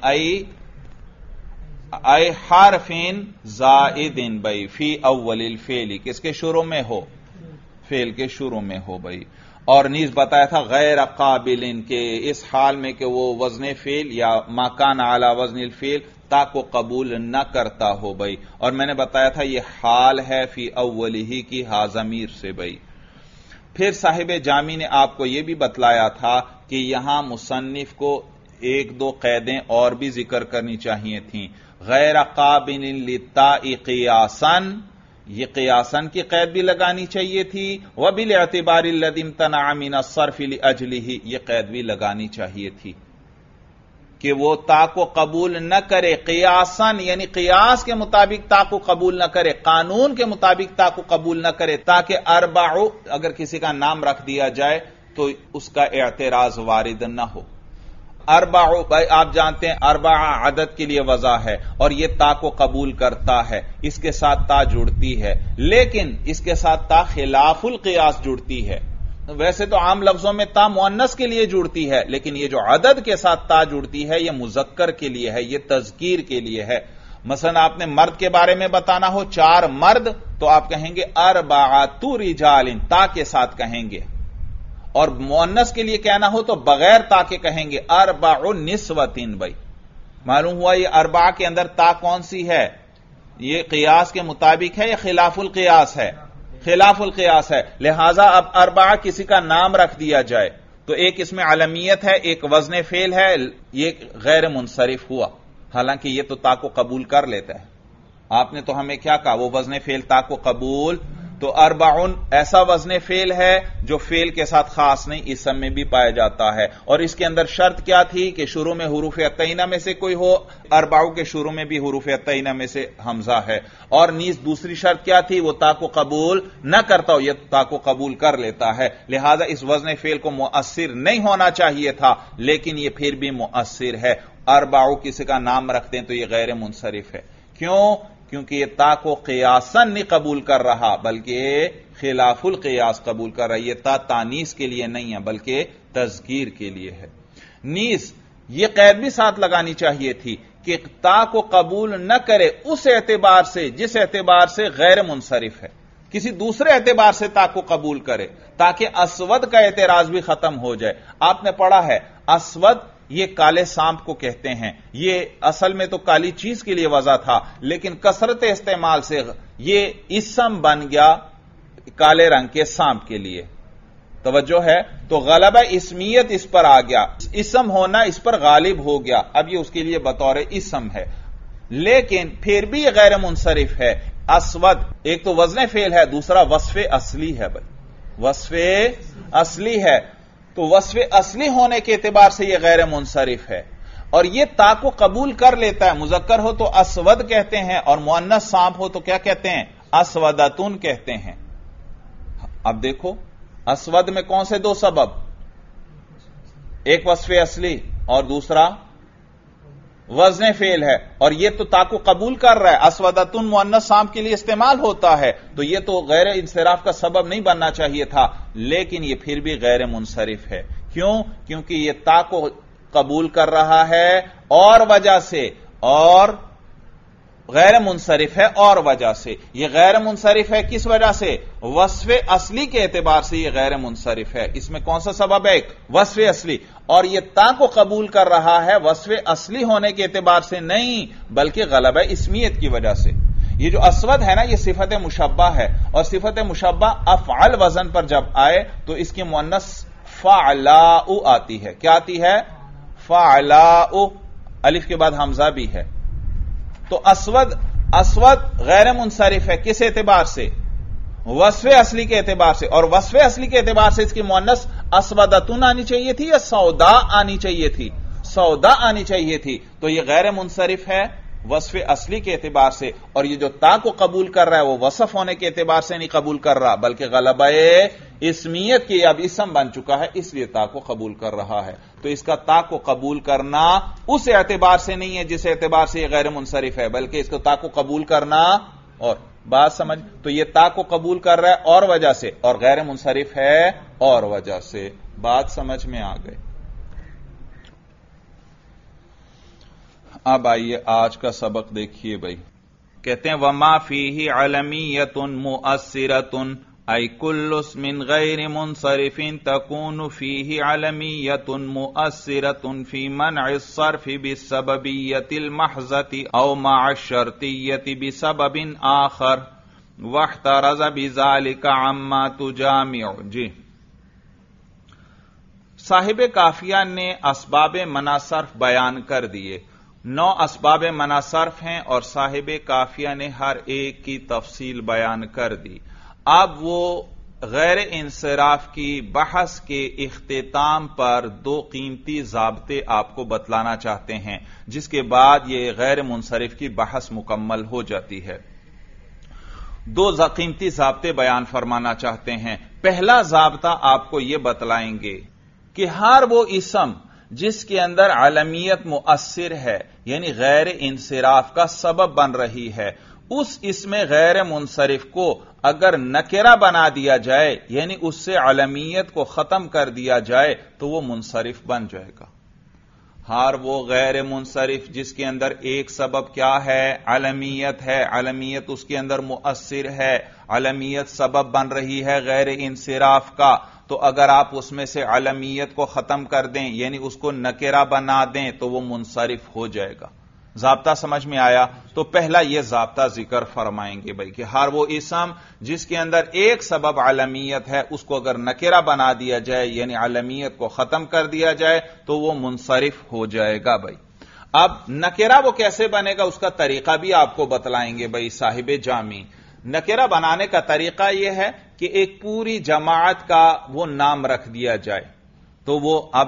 ای حرفین زائدن بھائی فی اول الفعل، کس کے شروع میں ہو؟ فعل کے شروع میں ہو بھائی۔ اور نیز بتایا تھا غیر قابل، کے اس حال میں کہ وہ وزن فعل یا ما کان علی وزن الفعل تا کو قبول نہ کرتا ہو بھائی، اور میں نے بتایا تھا یہ حال ہے فی اولہ کی ہا ضمیر سے بھائی۔ پھر صاحب جامی نے آپ کو یہ بھی بتلایا تھا کہ یہاں مصنف کو ایک دو قیدیں اور بھی ذکر کرنی چاہیے تھیں، غیر قابل للتاء قیاسا، یہ قیاسن کی قید بھی لگانی چاہیے تھی، وبالاعتبار الذی امتنع من الصرف لاجلہ، یہ قید بھی لگانی چاہیے تھی کہ وہ تا کو قبول نہ کرے قیاسن، یعنی قیاس کے مطابق تا کو قبول نہ کرے، قانون کے مطابق تا کو قبول نہ کرے، تاکہ اربع اگر کسی کا نام رکھ دیا جائے تو اس کا اعتراض وارد نہ ہو۔ اربع بھائی آپ جانتے ہیں اربع عدد کے لیے وضع ہے اور یہ تا کو قبول کرتا ہے، اس کے ساتھ تا جڑتی ہے، لیکن اس کے ساتھ تا خلاف القیاس جڑتی ہے۔ ویسے تو عام لفظوں میں تا مؤنث کے لیے جڑتی ہے، لیکن یہ جو عدد کے ساتھ تا جڑتی ہے یہ مذکر کے لیے ہے، یہ تذکیر کے لیے ہے۔ مثلا آپ نے مرد کے بارے میں بتانا ہو 4 مرد، تو آپ کہیں گے اربعۃ رجال، تا کے ساتھ کہیں گے، اور مؤنث کے لیے کہنا ہو تو بغیر تا کے کہیں گے اربع نسوۃ بھائی۔ معلوم ہوا یہ اربع کے اندر تا کون سی ہے؟ یہ قیاس کے مطابق ہے یا خلاف القیاس ہے؟ خلاف القیاس ہے، لہذا اب اربع کسی کا نام رکھ دیا جائے تو ایک اس میں علمیت ہے، ایک وزن فعل ہے، یہ غیر منصرف ہوا، حالانکہ یہ تو تا کو قبول کر لیتا ہے۔ آپ نے تو ہمیں کیا کہا؟ وہ وزن فعل تا کو قبول، تو اربعن ایسا وزن فعل ہے جو فعل کے ساتھ خاص نہیں، اسم میں بھی پایا جاتا ہے، اور اس کے اندر شرط کیا تھی کہ شروع میں حروف عطینہ میں سے کوئی ہو، اربعو کے شروع میں بھی حروف عطینہ میں سے حمزہ ہے، اور نیز دوسری شرط کیا تھی، وہ تا کو قبول نہ کرتا ہو، یہ تا کو قبول کر لیتا ہے، لہذا اس وزن فعل کو مؤثر نہیں ہونا چاہیے تھا، لیکن یہ پھر بھی مؤثر ہے۔ اربعو کسی کا نام رکھتے ہیں تو یہ غیر منصرف ہے، کیوں؟ کیونکہ یہ تا کو قیاساً نہیں قبول کر رہا بلکہ خلاف القیاس قبول کر رہا ہے، یہ تا تانیث کے لیے نہیں ہے بلکہ تذکیر کے لیے ہے۔ نیز یہ قید بھی ساتھ لگانی چاہیے تھی کہ تا کو قبول نہ کرے اس اعتبار سے جس اعتبار سے غیر منصرف ہے، کسی دوسرے اعتبار سے تا کو قبول کرے تاکہ اسود کا اعتراض بھی ختم ہو جائے۔ آپ نے پڑھا ہے اسود یہ کالے سانپ کو کہتے ہیں، یہ اصل میں تو کالی چیز کے لیے وضع تھا، لیکن کثرت استعمال سے یہ اسم بن گیا کالے رنگ کے سانپ کے لیے، توجہ ہے؟ تو غلبہ اسمیت اس پر آ گیا، اسم ہونا اس پر غالب ہو گیا، اب یہ اس کے لیے بطور اسم ہے، لیکن پھر بھی یہ غیر منصرف ہے۔ اسود ایک تو وزن فعل ہے، دوسرا وصف اصلی ہے، بھائی وصف اصلی ہے، تو وصف اصلی ہونے کے اعتبار سے یہ غیر منصرف ہے، اور یہ تا کو قبول کر لیتا ہے، مذکر ہو تو اسود کہتے ہیں اور مؤنث سانپ ہو تو کیا کہتے ہیں؟ اسودتن کہتے ہیں۔ اب دیکھو اسود میں کون سے دو سبب، ایک وصف اصلی اور دوسرا وزن فعل ہے، اور یہ تو تا کو قبول کر رہا ہے، اسودتن مؤنث سانپ کے لیے استعمال ہوتا ہے، تو یہ تو غیر انصراف کا سبب نہیں بننا چاہیے تھا، لیکن یہ پھر بھی غیر منصرف ہے، کیوں؟ کیونکہ یہ تا کو قبول کر رہا ہے اور وجہ سے، اور غیر منصرف ہے اور وجہ سے۔ یہ غیر منصرف ہے کس وجہ سے؟ وصف اصلی کے اعتبار سے یہ غیر منصرف ہے۔ اس میں کون سا سبب ہے؟ ایک وصف اصلی، اور یہ تا کو قبول کر رہا ہے وصف اصلی ہونے کے اعتبار سے نہیں بلکہ غلبہ اسمیت کی وجہ سے۔ یہ جو اسود ہے نا یہ صفت مشبہ ہے، اور صفت مشبہ افعل وزن پر جب آئے تو اس کی مؤنث فعلاء آتی ہے۔ کیا آتی ہے؟ فعلاء، الف کے بعد حمزہ بھی ہے۔ تو اسود غیر منصرف ہے کس اعتبار سے؟ وصف اصلی کے اعتبار سے، اور وصف اصلی کے اعتبار سے اس کی مؤنث اسودتن آنی چاہیے تھی یا سودا آنی چاہیے تھی؟ سودا آنی چاہیے تھی، تو یہ غیر منصرف ہے وصف اصلی کے اعتبار سے، اور یہ جو تا کو قبول کر رہا ہے وہ وصف ہونے کے اعتبار سے نہیں قبول کر رہا بلکہ غلبہ اسمیت کی، اب اسم بن چکا ہے اس لیے تا کو قبول کر رہا ہے۔ تو اس کا تا کو قبول کرنا اس اعتبار سے نہیں ہے جس اعتبار سے یہ غیر منصرف ہے بلکہ اس کو تا کو قبول کرنا، اور بات سمجھ؟ تو یہ تا کو قبول کر رہا ہے اور وجہ سے، اور غیر منصرف ہے اور وجہ سے، بات سمجھ میں آ گئی؟ اب آئیے آج کا سبق دیکھیے بھائی، کہتے ہیں وما فیہ علمیۃ مؤثرۃ ای کل اسم غیر منصرف تکون فیہ علمیۃ مؤثرۃ فی منع الصرف بالسببیۃ المحضۃ او مع الشرطیۃ بسبب آخر واحترز بذلک عما تجامع۔ جی صاحب کافیہ نے اسباب منع صرف بیان کر دیے، 9 اسباب منع صرف ہیں اور صاحب کافیہ نے ہر ایک کی تفصیل بیان کر دی۔ اب وہ غیر انصراف کی بحث کے اختتام پر 2 قیمتی ضابطے آپ کو بتلانا چاہتے ہیں، جس کے بعد یہ غیر منصرف کی بحث مکمل ہو جاتی ہے۔ 2 قیمتی ضابطے بیان فرمانا چاہتے ہیں۔ پہلا ضابطہ آپ کو یہ بتلائیں گے کہ ہر وہ اسم جس کے اندر علمیت مؤثر ہے یعنی غیر انصراف کا سبب بن رہی ہے، اس اسم غیر منصرف کو اگر نکرہ بنا دیا جائے یعنی اس سے علمیت کو ختم کر دیا جائے تو وہ منصرف بن جائے گا۔ ہر وہ غیر منصرف جس کے اندر ایک سبب کیا ہے؟ علمیت ہے، علمیت اس کے اندر مؤثر ہے، علمیت سبب بن رہی ہے غیر انصراف کا، تو اگر آپ اس میں سے علمیت کو ختم کر دیں یعنی اس کو نکرہ بنا دیں تو وہ منصرف ہو جائے گا۔ ضابطہ سمجھ میں آیا؟ تو پہلا یہ ضابطہ ذکر فرمائیں گے بھائی کہ ہر وہ اسم جس کے اندر ایک سبب علمیت ہے اس کو اگر نکرہ بنا دیا جائے یعنی علمیت کو ختم کر دیا جائے تو وہ منصرف ہو جائے گا بھائی۔ اب نکرہ وہ کیسے بنے گا اس کا طریقہ بھی آپ کو بتلائیں گے بھائی صاحب جامی۔ نکرہ بنانے کا طریقہ یہ ہے کہ ایک پوری جماعت کا وہ نام رکھ دیا جائے تو وہ اب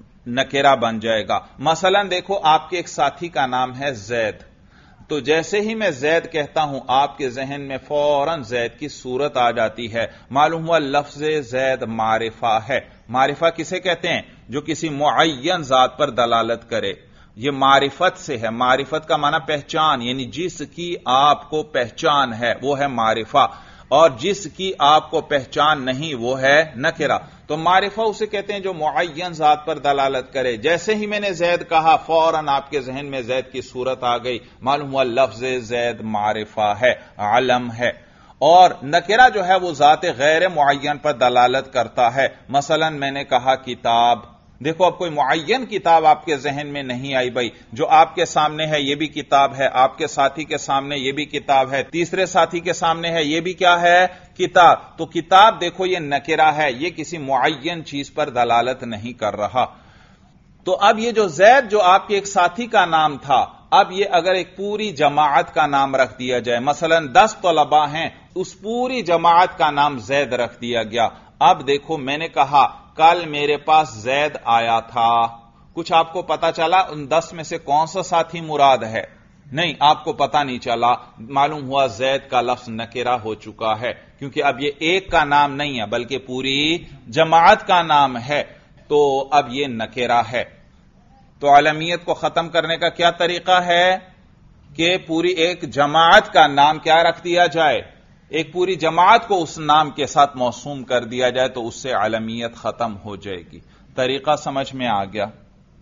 نکرہ بن جائے گا. مثلا دیکھو آپ کے ایک ساتھی کا نام ہے زید، تو جیسے ہی میں زید کہتا ہوں آپ کے ذہن میں فوراً زید کی صورت آ جاتی ہے. معلوم ہوا لفظ زید معرفہ ہے. معرفہ کسے کہتے ہیں؟ جو کسی معین ذات پر دلالت کرے. یہ معرفت سے ہے. معرفت کا معنی پہچان، یعنی جس کی آپ کو پہچان ہے وہ ہے معرفہ، اور جس کی آپ کو پہچان نہیں وہ ہے نکرہ. تو معرفہ اسے کہتے ہیں جو معین ذات پر دلالت کرے. جیسے ہی میں نے زید کہا فوراً آپ کے ذہن میں زید کی صورت آ گئی. معلوم ہوا لفظ زید معرفہ ہے، علم ہے. اور نکرہ جو ہے وہ ذات غیر معین پر دلالت کرتا ہے. مثلا میں نے کہا کتاب، دیکھو اب کوئی معین کتاب آپ کے ذہن میں نہیں آئی بھائی. جو آپ کے سامنے ہے یہ بھی کتاب ہے، آپ کے ساتھی کے سامنے یہ بھی کتاب ہے، تیسرے ساتھی کے سامنے ہے یہ بھی کیا ہے؟ کتاب. تو کتاب دیکھو یہ نکرہ ہے، یہ کسی معین چیز پر دلالت نہیں کر رہا. تو اب یہ جو زید جو آپ کے ایک ساتھی کا نام تھا، اب یہ اگر ایک پوری جماعت کا نام رکھ دیا جائے، مثلا 10 طلباء ہیں، اس پوری جماعت کا نام زید رکھ دیا گیا. اب دیکھو میں نے کہا کل میرے پاس زید آیا تھا، کچھ آپ کو پتا چلا ان 10 میں سے کون سا ساتھی مراد ہے؟ نہیں، آپ کو پتا نہیں چلا. معلوم ہوا زید کا لفظ نکرہ ہو چکا ہے، کیونکہ اب یہ ایک کا نام نہیں ہے بلکہ پوری جماعت کا نام ہے. تو اب یہ نکرہ ہے. تو علمیت کو ختم کرنے کا کیا طریقہ ہے کہ پوری ایک جماعت کا نام کیا رکھ دیا جائے؟ ایک پوری جماعت کو اس نام کے ساتھ موسوم کر دیا جائے تو اس سے علمیت ختم ہو جائے گی. طریقہ سمجھ میں آ گیا؟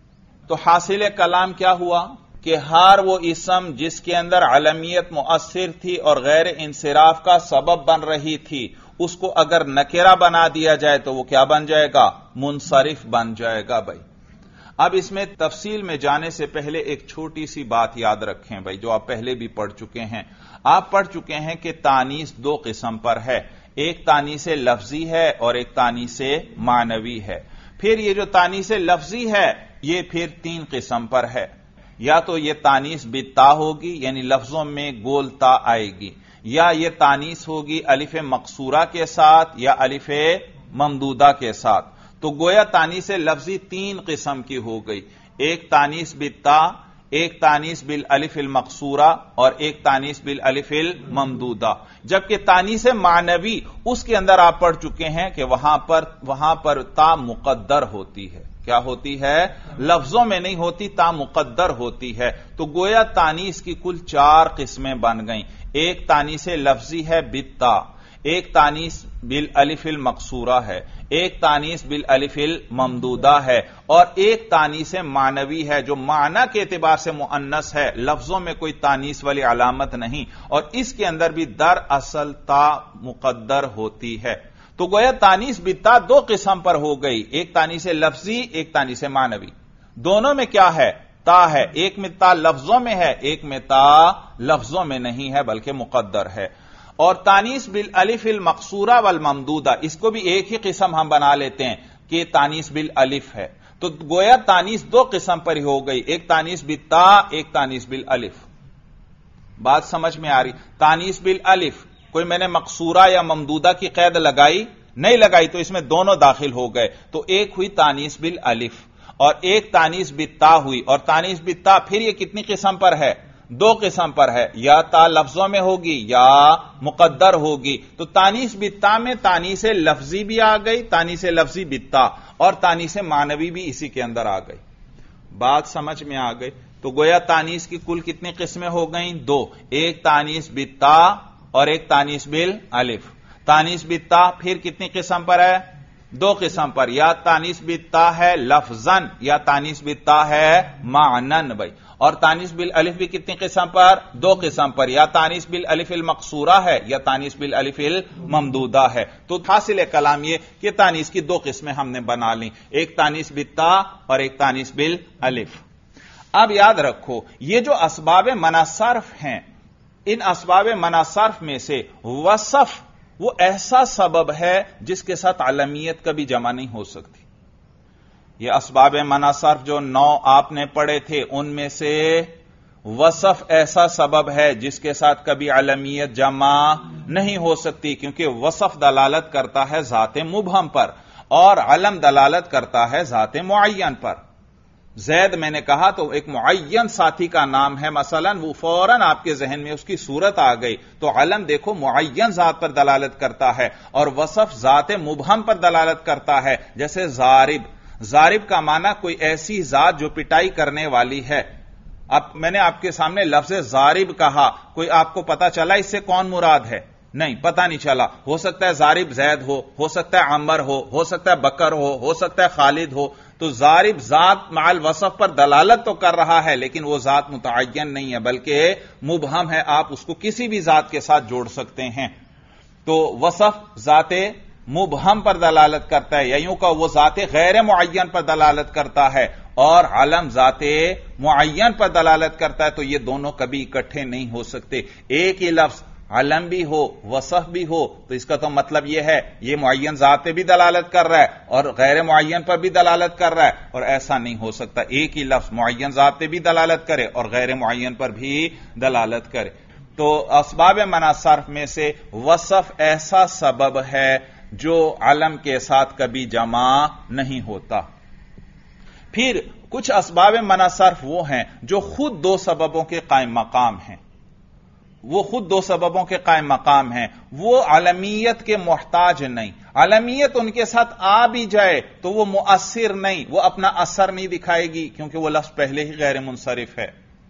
تو حاصل کلام کیا ہوا کہ ہر وہ اسم جس کے اندر علمیت مؤثر تھی اور غیر انصراف کا سبب بن رہی تھی، اس کو اگر نکرہ بنا دیا جائے تو وہ کیا بن جائے گا؟ منصرف بن جائے گا. بھائی اب اس میں تفصیل میں جانے سے پہلے ایک چھوٹی سی بات یاد رکھیں بھائی، جو آپ پہلے بھی پڑھ چکے ہیں. آپ پڑھ چکے ہیں کہ تانیث 2 قسم پر ہے، ایک تانیث لفظی ہے اور ایک تانیث معنوی ہے. پھر یہ جو تانیث لفظی ہے یہ پھر 3 قسم پر ہے. یا تو یہ تانیث بالتا ہوگی، یعنی لفظوں میں گول تا آئے گی، یا یہ تانیث ہوگی الف مقصورہ کے ساتھ یا الف ممدودہ کے ساتھ. تو گویا تانیث لفظی 3 قسم کی ہو گئی، ایک تانیث بالتا، ایک تانیث بالالف المقصورہ اور ایک تانیث بالالف الممدودہ. جبکہ تانیث معنوی اس کے اندر آپ پڑھ چکے ہیں کہ وہاں پر تا مقدر ہوتی ہے. کیا ہوتی ہے؟ لفظوں میں نہیں ہوتی، تا مقدر ہوتی ہے. تو گویا تانیث کی کل 4 قسمیں بن گئیں. ایک تانیث لفظی ہے بالتا، ایک تانیث بالالف المقصورہ ہے، ایک تانیث بالالف الممدودہ ہے، اور ایک تانیث معنوی ہے جو معنی کے اعتبار سے مؤنث ہے، لفظوں میں کوئی تانیث والی علامت نہیں، اور اس کے اندر بھی در اصل تا مقدر ہوتی ہے. تو گویا تانیث بالتا 2 قسم پر ہو گئی، ایک تانیث لفظی، ایک تانیث معنوی. دونوں میں کیا ہے؟ تا ہے. ایک میں تا لفظوں میں ہے، ایک میں تا لفظوں میں نہیں ہے بلکہ مقدر ہے. اور تانیث بالالف المقصورہ والممدودہ، اس کو بھی ایک ہی قسم ہم بنا لیتے ہیں کہ تانیث بالالف ہے. تو گویا تانیث 2 قسم پر ہی ہو گئی، ایک تانیث بالتا، ایک تانیث بالالف. بات سمجھ میں آ رہی؟ تانیث بالالف کوئی میں نے مقصورہ یا ممدودہ کی قید لگائی؟ نہیں لگائی، تو اس میں دونوں داخل ہو گئے. تو ایک ہوئی تانیث بالالف اور ایک تانیث بالتا ہوئی. اور تانیث بالتا پھر یہ کتنی قسم پر ہے؟ 2 قسم پر ہے، یا تا لفظوں میں ہوگی یا مقدر ہوگی. تو تانیث بالتا میں تانیث لفظی بھی آ گئی، تانیث لفظی بالتا، اور تانیث معنوی بھی اسی کے اندر آ گئی. بات سمجھ میں آ گئی؟ تو گویا تانیث کی کل کتنی قسمیں ہو گئیں؟ 2، ایک تانیث بالتا اور ایک تانیث بالالف. تانیث بالتا پھر کتنی قسم پر ہے؟ 2 قسم پر، یا تانیث بالتا ہے لفظاً یا تانیث بالتا ہے معنن. بھائی اور تانیث بالالف بھی کتنی قسم پر؟ 2 قسم پر، یا تانیث بالالف المقصورہ ہے یا تانیث بالالف الممدودہ ہے. تو حاصل کلام یہ کہ تانیث کی 2 قسمیں ہم نے بنا لی، ایک تانیث بالتا اور ایک تانیث بالالف. اب یاد رکھو یہ جو اسباب منع صرف ہیں، ان اسباب منع صرف میں سے وصف وہ ایسا سبب ہے جس کے ساتھ علمیت کبھی جمع نہیں ہو سکتی. یہ اسباب منع صرف جو 9 آپ نے پڑھے تھے ان میں سے وصف ایسا سبب ہے جس کے ساتھ کبھی علمیت جمع نہیں ہو سکتی، کیونکہ وصف دلالت کرتا ہے ذات مبہم پر اور علم دلالت کرتا ہے ذات معین پر۔ زید میں نے کہا تو ایک معین ساتھی کا نام ہے مثلا، وہ فوراً آپ کے ذہن میں اس کی صورت آ گئی، تو علم دیکھو معین ذات پر دلالت کرتا ہے اور وصف ذات مبہم پر دلالت کرتا ہے، جیسے ضارب۔ ضارب کا معنی کوئی ایسی ذات جو پٹائی کرنے والی ہے۔ اب میں نے آپ کے سامنے لفظ ضارب کہا، کوئی آپ کو پتا چلا اس سے کون مراد ہے؟ نہیں، پتہ نہیں چلا۔ ہو سکتا ہے ضارب زید ہو سکتا ہے عمر ہو سکتا ہے بکر ہو سکتا ہے خالد ہو۔ تو ضارب ذات مع الوصف پر دلالت تو کر رہا ہے، لیکن وہ ذات متعین نہیں ہے بلکہ مبہم ہے، آپ اس کو کسی بھی ذات کے ساتھ جوڑ سکتے ہیں۔ تو وصف ذات مبہم پر دلالت کرتا ہے، یا یوں کہ وہ ذات غیر معین پر دلالت کرتا ہے، اور علم ذات معین پر دلالت کرتا ہے، تو یہ دونوں کبھی اکٹھے نہیں ہو سکتے۔ ایک ہی لفظ علم بھی ہو وصف بھی ہو تو اس کا تو مطلب یہ ہے یہ معین ذات پہ بھی دلالت کر رہا ہے اور غیر معین پر بھی دلالت کر رہا ہے، اور ایسا نہیں ہو سکتا ایک ہی لفظ معین ذات پہ بھی دلالت کرے اور غیر معین پر بھی دلالت کرے۔ تو اسباب منع صرف میں سے وصف ایسا سبب ہے جو علم کے ساتھ کبھی جمع نہیں ہوتا۔ پھر کچھ اسباب منع صرف وہ ہیں جو خود دو سببوں کے قائم مقام ہیں، وہ خود دو سببوں کے قائم مقام ہیں، وہ علمیت کے محتاج نہیں۔ علمیت ان کے ساتھ آ بھی جائے تو وہ مؤثر نہیں، وہ اپنا اثر نہیں دکھائے گی، کیونکہ وہ لفظ پہلے ہی غیر منصرف ہے۔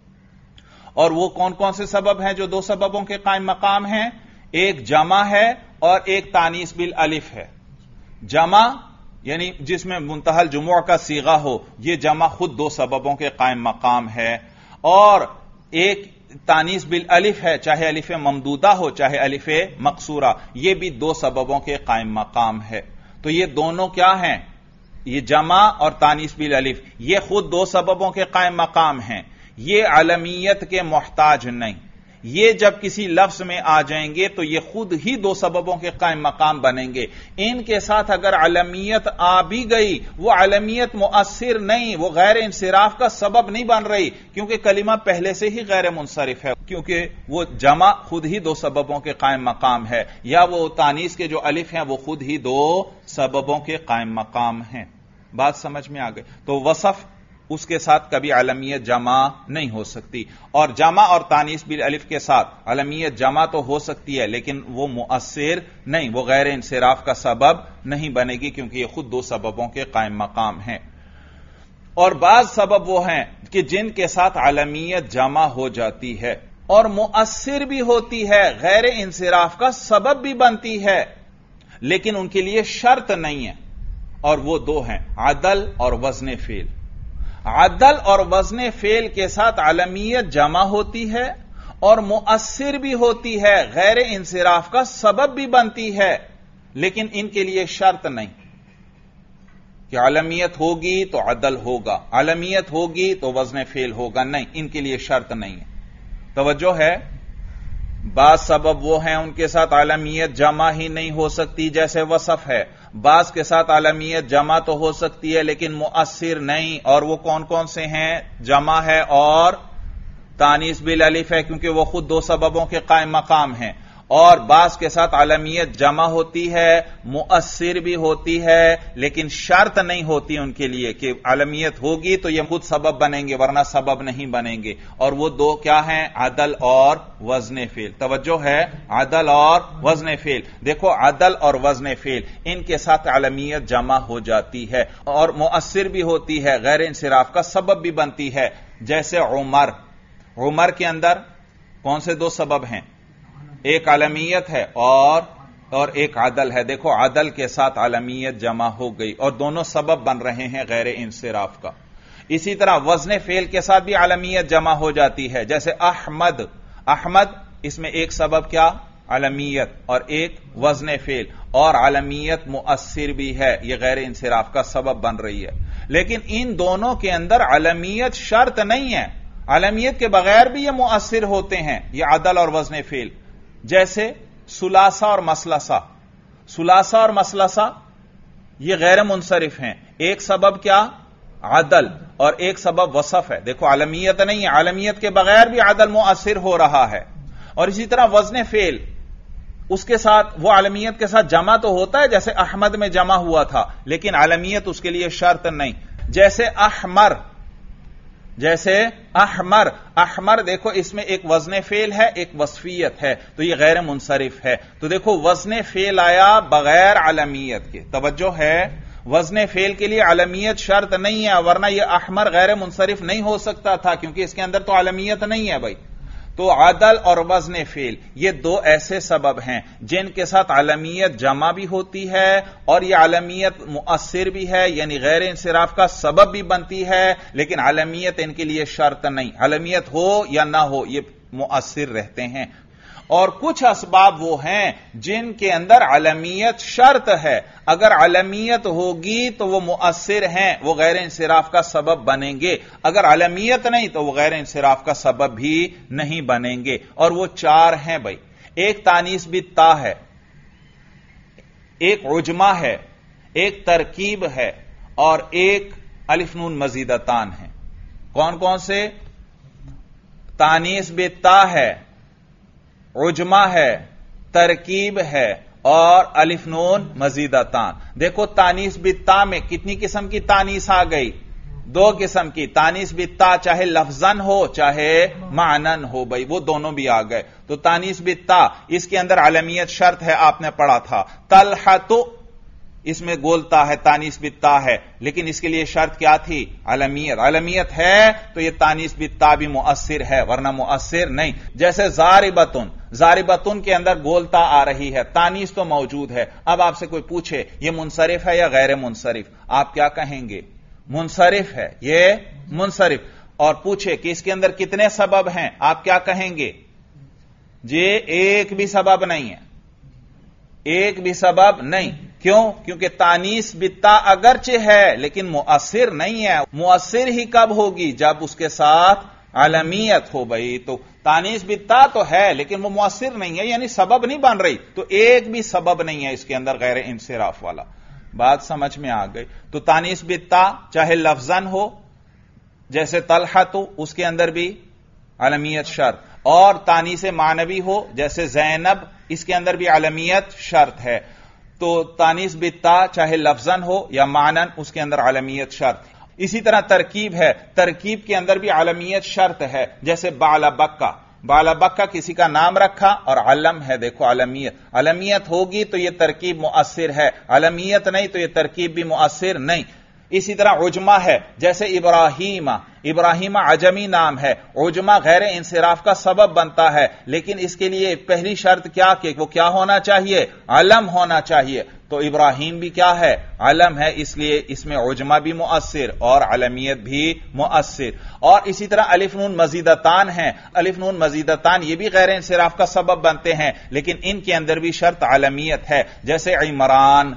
اور وہ کون کون سے سبب ہیں جو دو سببوں کے قائم مقام ہیں؟ ایک جمع ہے اور ایک تانیث بالالف ہے۔ جمع یعنی جس میں منتہی الجموع کا صیغہ ہو، یہ جمع خود دو سببوں کے قائم مقام ہے، اور ایک تانیث بالالف ہے، چاہے الف ممدودہ ہو چاہے الف مقصورہ، یہ بھی دو سببوں کے قائم مقام ہے۔ تو یہ دونوں کیا ہیں؟ یہ جمع اور تانیث بالالف یہ خود دو سببوں کے قائم مقام ہیں، یہ علمیت کے محتاج نہیں۔ یہ جب کسی لفظ میں آ جائیں گے تو یہ خود ہی دو سببوں کے قائم مقام بنیں گے۔ ان کے ساتھ اگر علمیت آ بھی گئی، وہ علمیت مؤثر نہیں، وہ غیر انصراف کا سبب نہیں بن رہی، کیونکہ کلمہ پہلے سے ہی غیر منصرف ہے، کیونکہ وہ جمع خود ہی دو سببوں کے قائم مقام ہے، یا وہ تانیث کے جو الف ہیں وہ خود ہی دو سببوں کے قائم مقام ہیں۔ بات سمجھ میں آ گئی؟ تو وصف اس کے ساتھ کبھی علمیت جمع نہیں ہو سکتی، اور جمع اور تانیث بالالف کے ساتھ علمیت جمع تو ہو سکتی ہے لیکن وہ مؤثر نہیں، وہ غیر انصراف کا سبب نہیں بنے گی، کیونکہ یہ خود دو سببوں کے قائم مقام ہیں۔ اور بعض سبب وہ ہیں کہ جن کے ساتھ علمیت جمع ہو جاتی ہے اور مؤثر بھی ہوتی ہے، غیر انصراف کا سبب بھی بنتی ہے، لیکن ان کے لیے شرط نہیں ہے، اور وہ دو ہیں عدل اور وزن فعل۔ عدل اور وزن فعل کے ساتھ علمیت جمع ہوتی ہے اور مؤثر بھی ہوتی ہے، غیر انصراف کا سبب بھی بنتی ہے، لیکن ان کے لیے شرط نہیں کہ علمیت ہوگی تو عدل ہوگا، علمیت ہوگی تو وزن فعل ہوگا، نہیں، ان کے لیے شرط نہیں ہے۔ توجہ ہے؟ بعض سبب وہ ہیں ان کے ساتھ علمیت جمع ہی نہیں ہو سکتی، جیسے وصف ہے۔ بعض کے ساتھ علمیت جمع تو ہو سکتی ہے لیکن مؤثر نہیں، اور وہ کون کون سے ہیں؟ جمع ہے اور تانیث بالالف ہے، کیونکہ وہ خود دو سببوں کے قائم مقام ہیں۔ اور بعض کے ساتھ علمیت جمع ہوتی ہے، مؤثر بھی ہوتی ہے، لیکن شرط نہیں ہوتی ان کے لیے کہ علمیت ہوگی تو یہ خود سبب بنیں گے، ورنہ سبب نہیں بنیں گے۔ اور وہ دو کیا ہیں؟ عدل اور وزن فعل۔ توجہ ہے؟ عدل اور وزن فعل۔ دیکھو عدل اور وزن فعل ان کے ساتھ علمیت جمع ہو جاتی ہے اور مؤثر بھی ہوتی ہے، غیر انصراف کا سبب بھی بنتی ہے، جیسے عمر۔ عمر کے اندر کون سے دو سبب ہیں؟ ایک علمیت ہے اور ایک عدل ہے۔ دیکھو عدل کے ساتھ علمیت جمع ہو گئی اور دونوں سبب بن رہے ہیں غیر انصراف کا۔ اسی طرح وزن فعل کے ساتھ بھی علمیت جمع ہو جاتی ہے، جیسے احمد۔ احمد اس میں ایک سبب کیا؟ علمیت، اور ایک وزن فعل، اور علمیت مؤثر بھی ہے، یہ غیر انصراف کا سبب بن رہی ہے۔ لیکن ان دونوں کے اندر علمیت شرط نہیں ہے، علمیت کے بغیر بھی یہ مؤثر ہوتے ہیں، یہ عدل اور وزن فعل۔ جیسے ثلاثہ اور مثلثہ۔ ثلاثہ اور مثلثہ یہ غیر منصرف ہیں، ایک سبب کیا؟ عدل، اور ایک سبب وصف ہے۔ دیکھو علمیت نہیں ہے، علمیت کے بغیر بھی عدل مؤثر ہو رہا ہے۔ اور اسی طرح وزن فعل، اس کے ساتھ وہ علمیت کے ساتھ جمع تو ہوتا ہے، جیسے احمد میں جمع ہوا تھا، لیکن علمیت اس کے لیے شرط نہیں. جیسے احمر دیکھو اس میں ایک وزن فعل ہے، ایک وصفیت ہے، تو یہ غیر منصرف ہے. تو دیکھو وزن فعل آیا بغیر علمیت کے، توجہ ہے، وزن فعل کے لیے علمیت شرط نہیں ہے، ورنہ یہ احمر غیر منصرف نہیں ہو سکتا تھا کیونکہ اس کے اندر تو علمیت نہیں ہے بھائی. تو عدل اور وزن فعل یہ دو ایسے سبب ہیں جن کے ساتھ علمیت جمع بھی ہوتی ہے اور یہ علمیت مؤثر بھی ہے، یعنی غیر انصراف کا سبب بھی بنتی ہے، لیکن علمیت ان کے لیے شرط نہیں. علمیت ہو یا نہ ہو یہ مؤثر رہتے ہیں. اور کچھ اسباب وہ ہیں جن کے اندر علمیت شرط ہے، اگر علمیت ہوگی تو وہ مؤثر ہیں، وہ غیر انصراف کا سبب بنیں گے، اگر علمیت نہیں تو وہ غیر انصراف کا سبب بھی نہیں بنیں گے. اور وہ چار ہیں بھائی. ایک تانیث بالتا ہے، ایک عجمہ ہے، ایک ترکیب ہے، اور ایک الف نون مزیدتان ہے. کون کون سے؟ تانیث بالتا ہے، عجمہ ہے، ترکیب ہے، اور الف نون مزیدتان. دیکھو تانیث بالتا میں کتنی قسم کی تانیث آ گئی؟ دو قسم کی. تانیث بالتا چاہے لفظاً ہو چاہے معنن ہو بھائی، وہ دونوں بھی آ گئے. تو تانیث بالتا اس کے اندر علمیت شرط ہے، آپ نے پڑھا تھا. طلحۃ اس میں گولتا ہے، تانیث بالتا ہے، لیکن اس کے لیے شرط کیا تھی؟ علمیت. علمیت ہے تو یہ تانیث بالتا بھی مؤثر ہے، ورنہ مؤثر نہیں. جیسے ضاربتن کے اندر گولتا آ رہی ہے، تانیث تو موجود ہے. اب آپ سے کوئی پوچھے یہ منصرف ہے یا غیر منصرف، آپ کیا کہیں گے؟ منصرف ہے، یہ منصرف. اور پوچھے کہ اس کے اندر کتنے سبب ہیں، آپ کیا کہیں گے؟ جی ایک بھی سبب نہیں ہے، ایک بھی سبب نہیں. کیوں؟ کیونکہ تانیث بالتا اگرچہ ہے لیکن مؤثر نہیں ہے. مؤثر ہی کب ہوگی؟ جب اس کے ساتھ علمیت ہو بھائی. تو تانیث بالتا تو ہے لیکن وہ مؤثر نہیں ہے، یعنی سبب نہیں بن رہی. تو ایک بھی سبب نہیں ہے اس کے اندر غیر انصراف والا. بات سمجھ میں آ گئی؟ تو تانیث بالتا چاہے لفظاً ہو جیسے طلحہ، تو اس کے اندر بھی علمیت شرط، اور تانیث معنوی ہو جیسے زینب، اس کے اندر بھی علمیت شرط ہے. تو تانیث بالتا چاہے لفظاً ہو یا معنن اس کے اندر علمیت شرط. اسی طرح ترکیب ہے، ترکیب کے اندر بھی علمیت شرط ہے. جیسے بالابکہ کسی کا نام رکھا اور علم ہے، دیکھو علمیت ہوگی تو یہ ترکیب مؤثر ہے، علمیت نہیں تو یہ ترکیب بھی مؤثر نہیں. اسی طرح عجمہ ہے، جیسے ابراہیم عجمی نام ہے، عجمہ غیر انصراف کا سبب بنتا ہے، لیکن اس کے لیے پہلی شرط کیا کہ وہ کیا ہونا چاہیے؟ علم ہونا چاہیے. تو ابراہیم بھی کیا ہے؟ علم ہے، اس لیے اس میں عجمہ بھی مؤثر اور علمیت بھی مؤثر. اور اسی طرح الف نون مزیدتان ہیں، الف نون مزیدتان یہ بھی غیر انصراف کا سبب بنتے ہیں، لیکن ان کے اندر بھی شرط علمیت ہے. جیسے عمران،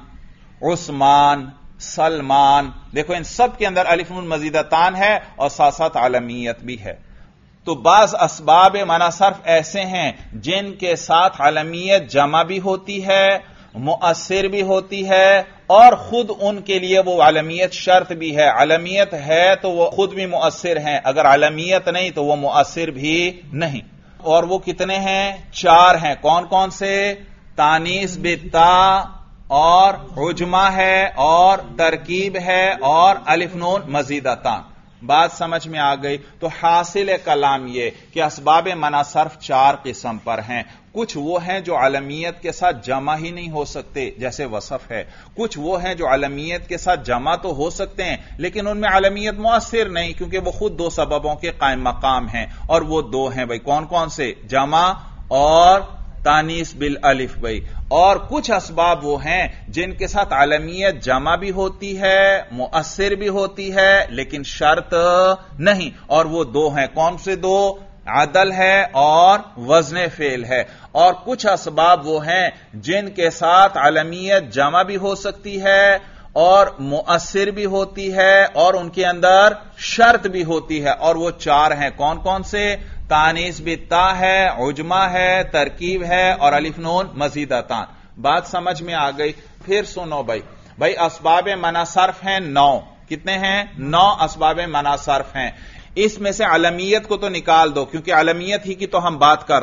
عثمان، سلمان، دیکھو ان سب کے اندر الف نون مزیدتان ہے اور ساتھ ساتھ علمیت بھی ہے. تو بعض اسباب منع صرف ایسے ہیں جن کے ساتھ علمیت جمع بھی ہوتی ہے، مؤثر بھی ہوتی ہے، اور خود ان کے لیے وہ علمیت شرط بھی ہے. علمیت ہے تو وہ خود بھی مؤثر ہیں، اگر علمیت نہیں تو وہ مؤثر بھی نہیں. اور وہ کتنے ہیں؟ چار ہیں. کون کون سے؟ تانیث بالتا اور عجمہ ہے اور ترکیب ہے اور الف نون مزیدتان. بات سمجھ میں آ گئی؟ تو حاصل کلام یہ کہ اسباب منع صرف چار قسم پر ہیں. کچھ وہ ہیں جو علمیت کے ساتھ جمع ہی نہیں ہو سکتے جیسے وصف ہے، کچھ وہ ہیں جو علمیت کے ساتھ جمع تو ہو سکتے ہیں لیکن ان میں علمیت مؤثر نہیں کیونکہ وہ خود دو سببوں کے قائم مقام ہیں، اور وہ دو ہیں بھائی. کون کون سے؟ جمع اور تانیث بالالف بھائی. اور کچھ اسباب وہ ہیں جن کے ساتھ علمیت جمع بھی ہوتی ہے، مؤثر بھی ہوتی ہے، لیکن شرط نہیں، اور وہ دو ہیں. کون سے دو؟ عدل ہے اور وزن فعل ہے. اور کچھ اسباب وہ ہیں جن کے ساتھ علمیت جمع بھی ہو سکتی ہے اور مؤثر بھی ہوتی ہے اور ان کے اندر شرط بھی ہوتی ہے، اور وہ چار ہیں. کون کون سے؟ تانیث بالتا ہے، عجمہ ہے، ترکیب ہے اور الف نون مزیدتان. بات سمجھ میں آ گئی؟ پھر سنو بھائی اسباب منع صرف ہیں 9. کتنے ہیں؟ 9 اسباب منع صرف ہیں. اس میں سے علمیت کو تو نکال دو کیونکہ علمیت ہی کی تو ہم بات کر رہے ہیں.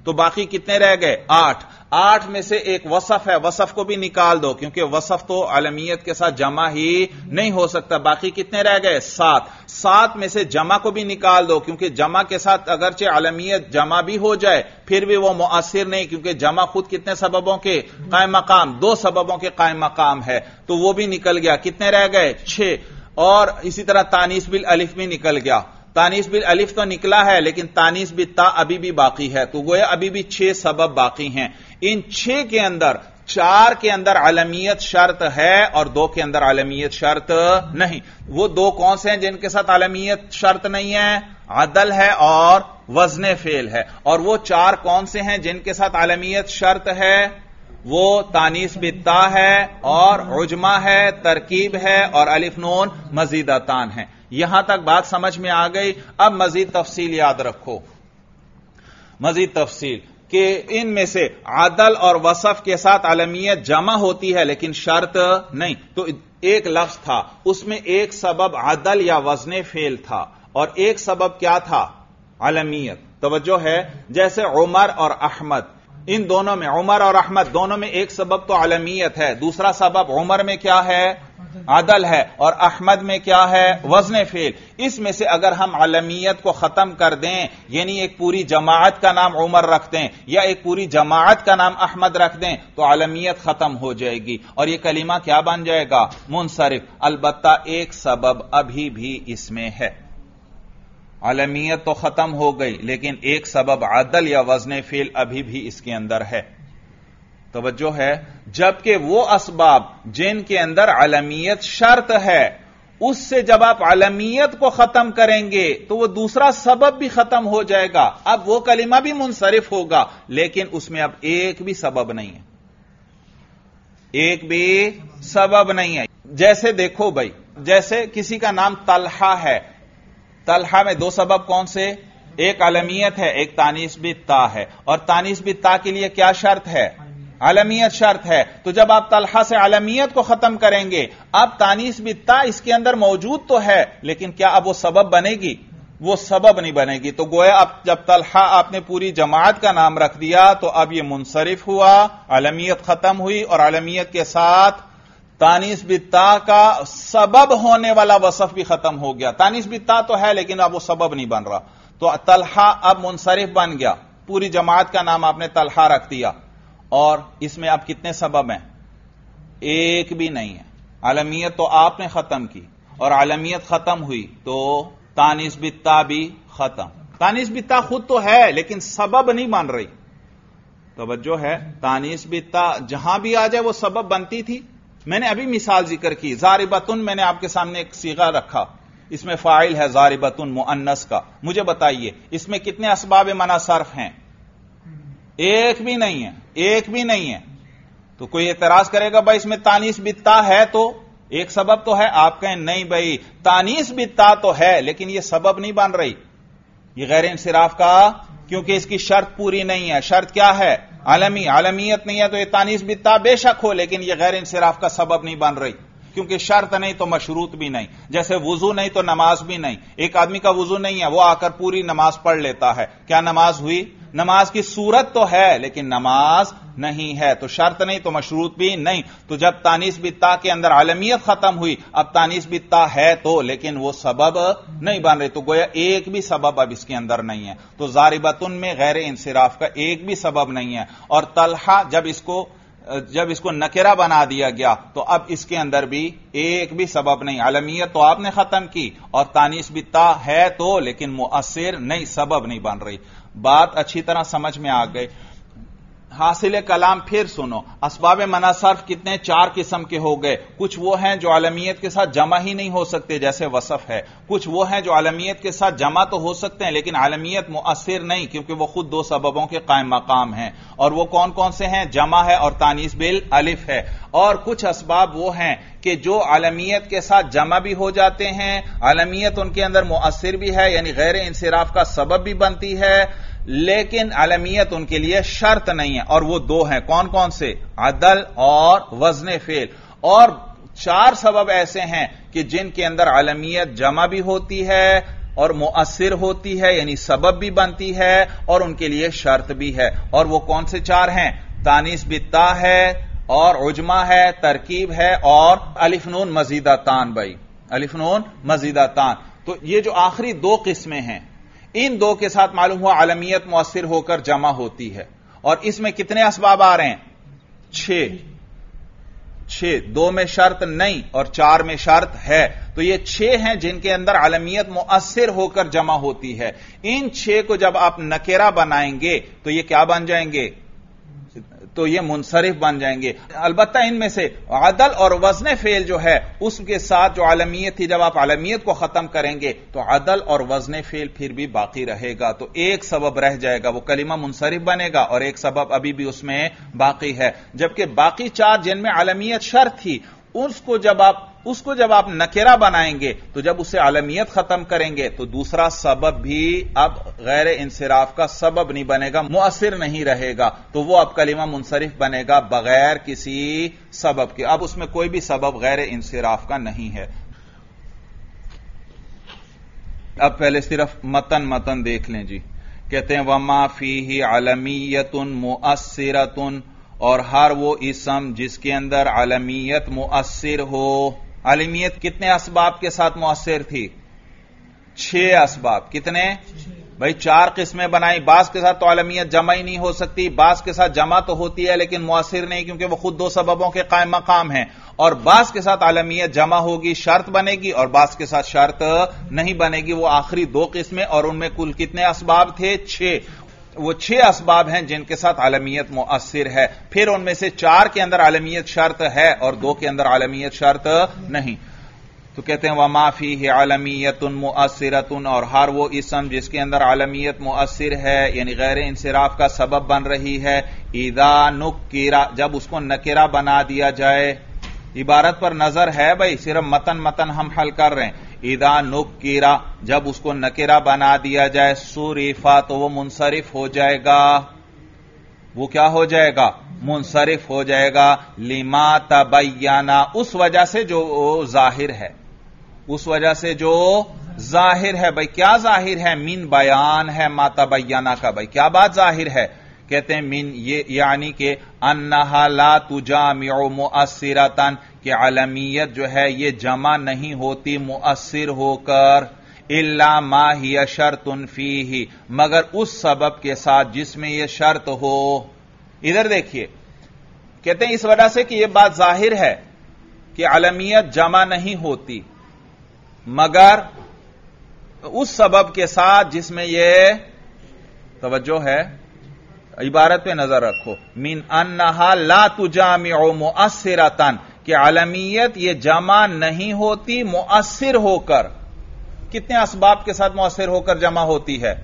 تو باقی کتنے رہ گئے؟ 8. 8 میں سے ایک وصف ہے، وصف کو بھی نکال دو کیونکہ وصف تو علمیت کے ساتھ جمع ہی نہیں ہو سکتا. باقی کتنے رہ گئے؟ 7. 7 میں سے جمع کو بھی نکال دو کیونکہ جمع کے ساتھ اگرچہ علمیت جمع بھی ہو جائے پھر بھی وہ مؤثر نہیں، کیونکہ جمع خود کتنے سببوں کے قائم مقام؟ 2 سببوں کے قائم مقام ہے، تو وہ بھی نکل گیا. کتنے رہ گئے؟ 6. اور اسی طرح تانیث بالالف بھی نکل گیا. تانیث بالالف تو نکلا ہے لیکن تانیث بالتا ابھی بھی باقی ہے، تو گویا ابھی بھی 6 سبب باقی ہیں. ان 6 کے اندر 4 کے اندر علمیت شرط ہے اور 2 کے اندر علمیت شرط نہیں. وہ 2 کون سے ہیں جن کے ساتھ علمیت شرط نہیں ہے؟ عدل ہے اور وزن فعل ہے. اور وہ 4 کون سے ہیں جن کے ساتھ علمیت شرط ہے؟ وہ تانیث بالتا ہے اور عجمہ ہے، ترکیب ہے اور الف نون مزیدتان ہے. یہاں تک بات سمجھ میں آ گئی. اب مزید تفصیل یاد رکھو، مزید تفصیل کہ ان میں سے عدل اور وصف کے ساتھ علمیت جمع ہوتی ہے لیکن شرط نہیں. تو ایک لفظ تھا، اس میں ایک سبب عدل یا وزن فعل تھا اور ایک سبب کیا تھا؟ علمیت. توجہ ہے؟ جیسے عمر اور احمد، ان دونوں میں عمر اور احمد دونوں میں ایک سبب تو علمیت ہے، دوسرا سبب عمر میں کیا ہے؟ عدل ہے، اور احمد میں کیا ہے؟ وزن فعل. اس میں سے اگر ہم علمیت کو ختم کر دیں، یعنی ایک پوری جماعت کا نام عمر رکھ دیں یا ایک پوری جماعت کا نام احمد رکھ دیں تو علمیت ختم ہو جائے گی اور یہ کلمہ کیا بن جائے گا؟ منصرف. البتہ ایک سبب ابھی بھی اس میں ہے. علمیت تو ختم ہو گئی لیکن ایک سبب عدل یا وزن فعل ابھی بھی اس کے اندر ہے. توجہ ہے؟ جبکہ وہ اسباب جن کے اندر علمیت شرط ہے اس سے جب آپ علمیت کو ختم کریں گے تو وہ دوسرا سبب بھی ختم ہو جائے گا. اب وہ کلمہ بھی منصرف ہوگا لیکن اس میں اب ایک بھی سبب نہیں ہے، ایک بھی سبب نہیں ہے. جیسے دیکھو بھائی، جیسے کسی کا نام طلحہ ہے، طلحہ میں 2 سبب کون سے؟ ایک علمیت ہے، ایک تانیث بالتا ہے. اور تانیث بالتا کے لیے کیا شرط ہے؟ علمیت شرط ہے. تو جب آپ طلحہ سے علمیت کو ختم کریں گے، اب تانیث بالتا اس کے اندر موجود تو ہے لیکن کیا اب وہ سبب بنے گی؟ وہ سبب نہیں بنے گی. تو گویا اب جب طلحہ آپ نے پوری جماعت کا نام رکھ دیا تو اب یہ منصرف ہوا، علمیت ختم ہوئی اور علمیت کے ساتھ تانیث بالتا کا سبب ہونے والا وصف بھی ختم ہو گیا. تانیث بالتا تو ہے لیکن اب وہ سبب نہیں بن رہا. تو طلحہ اب منصرف بن گیا، پوری جماعت کا نام آپ نے طلحہ رکھ دیا اور اس میں اب کتنے سبب ہیں؟ ایک بھی نہیں ہے. علمیت تو آپ نے ختم کی اور علمیت ختم ہوئی تو تانیث بالتا بھی ختم. تانیث بالتا خود تو ہے لیکن سبب نہیں بن رہی. توجہ ہے؟ تانیث بالتا جہاں بھی آ جائے وہ سبب بنتی تھی. میں نے ابھی مثال ذکر کی، ضاربتن میں نے آپ کے سامنے ایک صیغہ رکھا، اس میں فاعل ہے ضاربتن مؤنث کا. مجھے بتائیے اس میں کتنے اسباب منع صرف ہیں؟ ایک بھی نہیں ہے، ایک بھی نہیں ہے. تو کوئی اعتراض کرے گا بھائی اس میں تانیث بالتا ہے تو ایک سبب تو ہے. آپ کہیں نہیں بھائی تانیث بالتا تو ہے لیکن یہ سبب نہیں بن رہی، یہ غیر انصراف کا، کیونکہ اس کی شرط پوری نہیں ہے. شرط کیا ہے؟ علمیت نہیں ہے. تو یہ تانیث بالتا بے شک ہو لیکن یہ غیر انصراف کا سبب نہیں بن رہی کیونکہ شرط نہیں تو مشروط بھی نہیں. جیسے وضو نہیں تو نماز بھی نہیں. ایک آدمی کا وضو نہیں ہے، وہ آ کر پوری نماز پڑھ لیتا ہے، کیا نماز ہوئی؟ نماز کی صورت تو ہے لیکن نماز نہیں ہے. تو شرط نہیں تو مشروط بھی نہیں. تو جب تانیث بالتا کے اندر علمیت ختم ہوئی، اب تانیث بالتا ہے تو لیکن وہ سبب نہیں بن رہی. تو گویا ایک بھی سبب اب اس کے اندر نہیں ہے. تو ضاربتن میں غیر انصراف کا ایک بھی سبب نہیں ہے. اور طلحہ جب اس کو نکرہ بنا دیا گیا تو اب اس کے اندر بھی ایک بھی سبب نہیں. علمیت تو آپ نے ختم کی اور تانیث بالتا ہے تو لیکن مؤثر نہیں، سبب نہیں بن رہی. بات اچھی طرح سمجھ میں آ گئی. حاصل کلام پھر سنو. اسباب منع صرف کتنے؟ 4 قسم کے ہو گئے. کچھ وہ ہیں جو علمیت کے ساتھ جمع ہی نہیں ہو سکتے جیسے وصف ہے. کچھ وہ ہیں جو علمیت کے ساتھ جمع تو ہو سکتے ہیں لیکن علمیت مؤثر نہیں کیونکہ وہ خود 2 سببوں کے قائم مقام ہیں. اور وہ کون کون سے ہیں؟ جمع ہے اور تانیث بالالف ہے. اور کچھ اسباب وہ ہیں کہ جو علمیت کے ساتھ جمع بھی ہو جاتے ہیں، علمیت ان کے اندر مؤثر بھی ہے یعنی غیر انصراف کا سبب بھی بنتی ہے لیکن علمیت ان کے لیے شرط نہیں ہے. اور وہ 2 ہیں، کون کون سے؟ عدل اور وزن فعل. اور 4 سبب ایسے ہیں کہ جن کے اندر علمیت جمع بھی ہوتی ہے اور مؤثر ہوتی ہے یعنی سبب بھی بنتی ہے اور ان کے لیے شرط بھی ہے. اور وہ کون سے چار ہیں؟ تانیث بالتا ہے اور عجمہ ہے، ترکیب ہے اور الف نون مزیدہ تان. بھائی الف نون مزیدہ تان. تو یہ جو آخری دو قسمیں ہیں ان دو کے ساتھ معلوم ہوا علمیت مؤثر ہو کر جمع ہوتی ہے. اور اس میں کتنے اسباب آ رہے ہیں؟ 6. 2 میں شرط نہیں اور 4 میں شرط ہے. تو یہ 6 ہیں جن کے اندر علمیت مؤثر ہو کر جمع ہوتی ہے. ان 6 کو جب آپ نکرہ بنائیں گے تو یہ کیا بن جائیں گے؟ تو یہ منصرف بن جائیں گے. البتہ ان میں سے عدل اور وزن فعل جو ہے اس کے ساتھ جو علمیت تھی جب آپ علمیت کو ختم کریں گے تو عدل اور وزن فعل پھر بھی باقی رہے گا. تو ایک سبب رہ جائے گا، وہ کلمہ منصرف بنے گا اور ایک سبب ابھی بھی اس میں باقی ہے. جبکہ باقی 4 جن میں علمیت شرط تھی اس کو جب آپ نکرہ بنائیں گے تو جب اسے علمیت ختم کریں گے تو دوسرا سبب بھی اب غیر انصراف کا سبب نہیں بنے گا، مؤثر نہیں رہے گا. تو وہ اب کلمہ منصرف بنے گا بغیر کسی سبب کے. اب اس میں کوئی بھی سبب غیر انصراف کا نہیں ہے. اب پہلے صرف متن دیکھ لیں جی. کہتے ہیں وما فیہ علمیت مؤثرۃ، اور ہر وہ اسم جس کے اندر علمیت مؤثر ہو. علمیت کتنے اسباب کے ساتھ مؤثر تھی؟ 6 اسباب. کتنے؟ بھائی 4 قسمیں بنائی. بعض کے ساتھ تو علمیت جمع ہی نہیں ہو سکتی، بعض کے ساتھ جمع تو ہوتی ہے لیکن مؤثر نہیں کیونکہ وہ خود 2 سببوں کے قائم مقام ہیں. اور بعض کے ساتھ علمیت جمع ہوگی، شرط بنے گی، اور بعض کے ساتھ شرط نہیں بنے گی. وہ آخری 2 قسمیں اور ان میں کل کتنے اسباب تھے؟ 6. وہ 6 اسباب ہیں جن کے ساتھ علمیت مؤثر ہے. پھر ان میں سے 4 کے اندر علمیت شرط ہے اور 2 کے اندر علمیت شرط نہیں. تو کہتے ہیں وما فیہ علمیت مؤثرۃ، اور ہر وہ اسم جس کے اندر علمیت مؤثر ہے یعنی غیر انصراف کا سبب بن رہی ہے. اذا نکرہ، جب اس کو نکرہ بنا دیا جائے. عبارت پر نظر ہے بھائی، صرف متن ہم حل کر رہے ہیں. اذا نکرہ، جب اس کو نکرہ بنا دیا جائے. صرفا، تو وہ منصرف ہو جائے گا. وہ کیا ہو جائے گا؟ منصرف ہو جائے گا. لما تبینا، اس وجہ سے جو ظاہر ہے، اس وجہ سے جو ظاہر ہے. بھائی کیا ظاہر ہے؟ من بیان ہے ما تبینا کا. بھائی کیا بات ظاہر ہے؟ کہتے ہیں من، یہ یعنی کہ انہا لا تجامع مؤثرتاً، کہ علمیت جو ہے یہ جمع نہیں ہوتی مؤثر ہو کر. الا ما ہی شرط فیہ، مگر اس سبب کے ساتھ جس میں یہ شرط ہو. ادھر دیکھیے، کہتے ہیں اس وجہ سے کہ یہ بات ظاہر ہے کہ علمیت جمع نہیں ہوتی مگر اس سبب کے ساتھ جس میں یہ، توجہ ہے عبارت پہ نظر رکھو، من انہا لا تجامع مؤثرتاً، کہ علمیت یہ جمع نہیں ہوتی مؤثر ہو کر. کتنے اسباب کے ساتھ مؤثر ہو کر جمع ہوتی ہے؟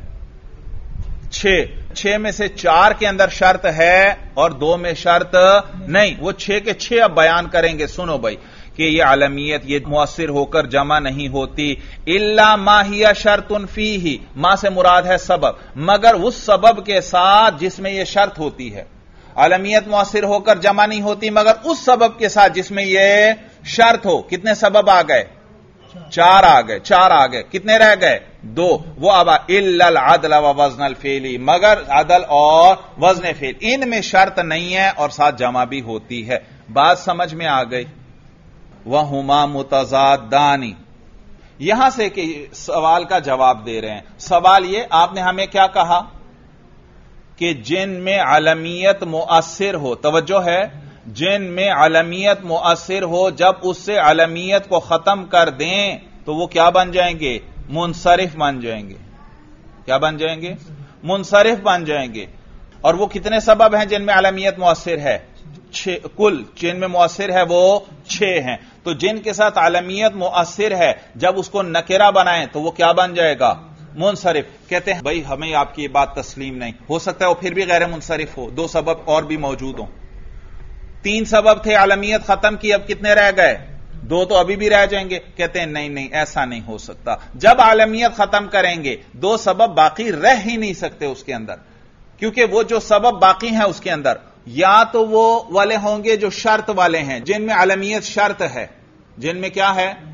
6 میں سے 4 کے اندر شرط ہے اور 2 میں شرط نہیں. وہ 6 کے 6 اب بیان کریں گے. سنو بھائی کہ یہ علمیت یہ مؤثر ہو کر جمع نہیں ہوتی. الا ما ہی شرط فیہ، ما سے مراد ہے سبب، مگر اس سبب کے ساتھ جس میں یہ شرط ہوتی ہے. علمیت مؤثر ہو کر جمع نہیں ہوتی مگر اس سبب کے ساتھ جس میں یہ شرط ہو. کتنے سبب آ گئے؟ 4 آ گئے. کتنے رہ گئے؟ 2. وہ اب الا العدل ووزن الفعل، مگر عدل اور وزن فعل ان میں شرط نہیں ہے اور ساتھ جمع بھی ہوتی ہے. بات سمجھ میں آ گئی؟ وَهُمَا مُتَضَادَّانِ، یہاں سے کہ سوال کا جواب دے رہے ہیں. سوال یہ، آپ نے ہمیں کیا کہا کہ جن میں علمیت مؤثر ہو، توجہ ہے، جن میں علمیت مؤثر ہو جب اس سے علمیت کو ختم کر دیں تو وہ کیا بن جائیں گے؟ منصرف بن جائیں گے. کیا بن جائیں گے؟ منصرف بن جائیں گے. اور وہ کتنے سبب ہیں جن میں علمیت مؤثر ہے؟ 6. کل جن میں مؤثر ہے وہ 6 ہیں. تو جن کے ساتھ علمیت مؤثر ہے جب اس کو نکرہ بنائیں تو وہ کیا بن جائے گا؟ منصرف. کہتے ہیں بھائی ہمیں آپ کی یہ بات تسلیم نہیں، ہو سکتا ہے وہ پھر بھی غیر منصرف ہو. 2 سبب اور بھی موجود ہوں. 3 سبب تھے، علمیت ختم کی، اب کتنے رہ گئے؟ 2 تو ابھی بھی رہ جائیں گے. کہتے ہیں نہیں ایسا نہیں ہو سکتا. جب علمیت ختم کریں گے 2 سبب باقی رہ ہی نہیں سکتے اس کے اندر، کیونکہ وہ جو سبب باقی ہیں اس کے اندر یا تو وہ والے ہوں گے جو شرط والے ہیں، جن میں علمیت شرط ہے. جن میں کیا ہے؟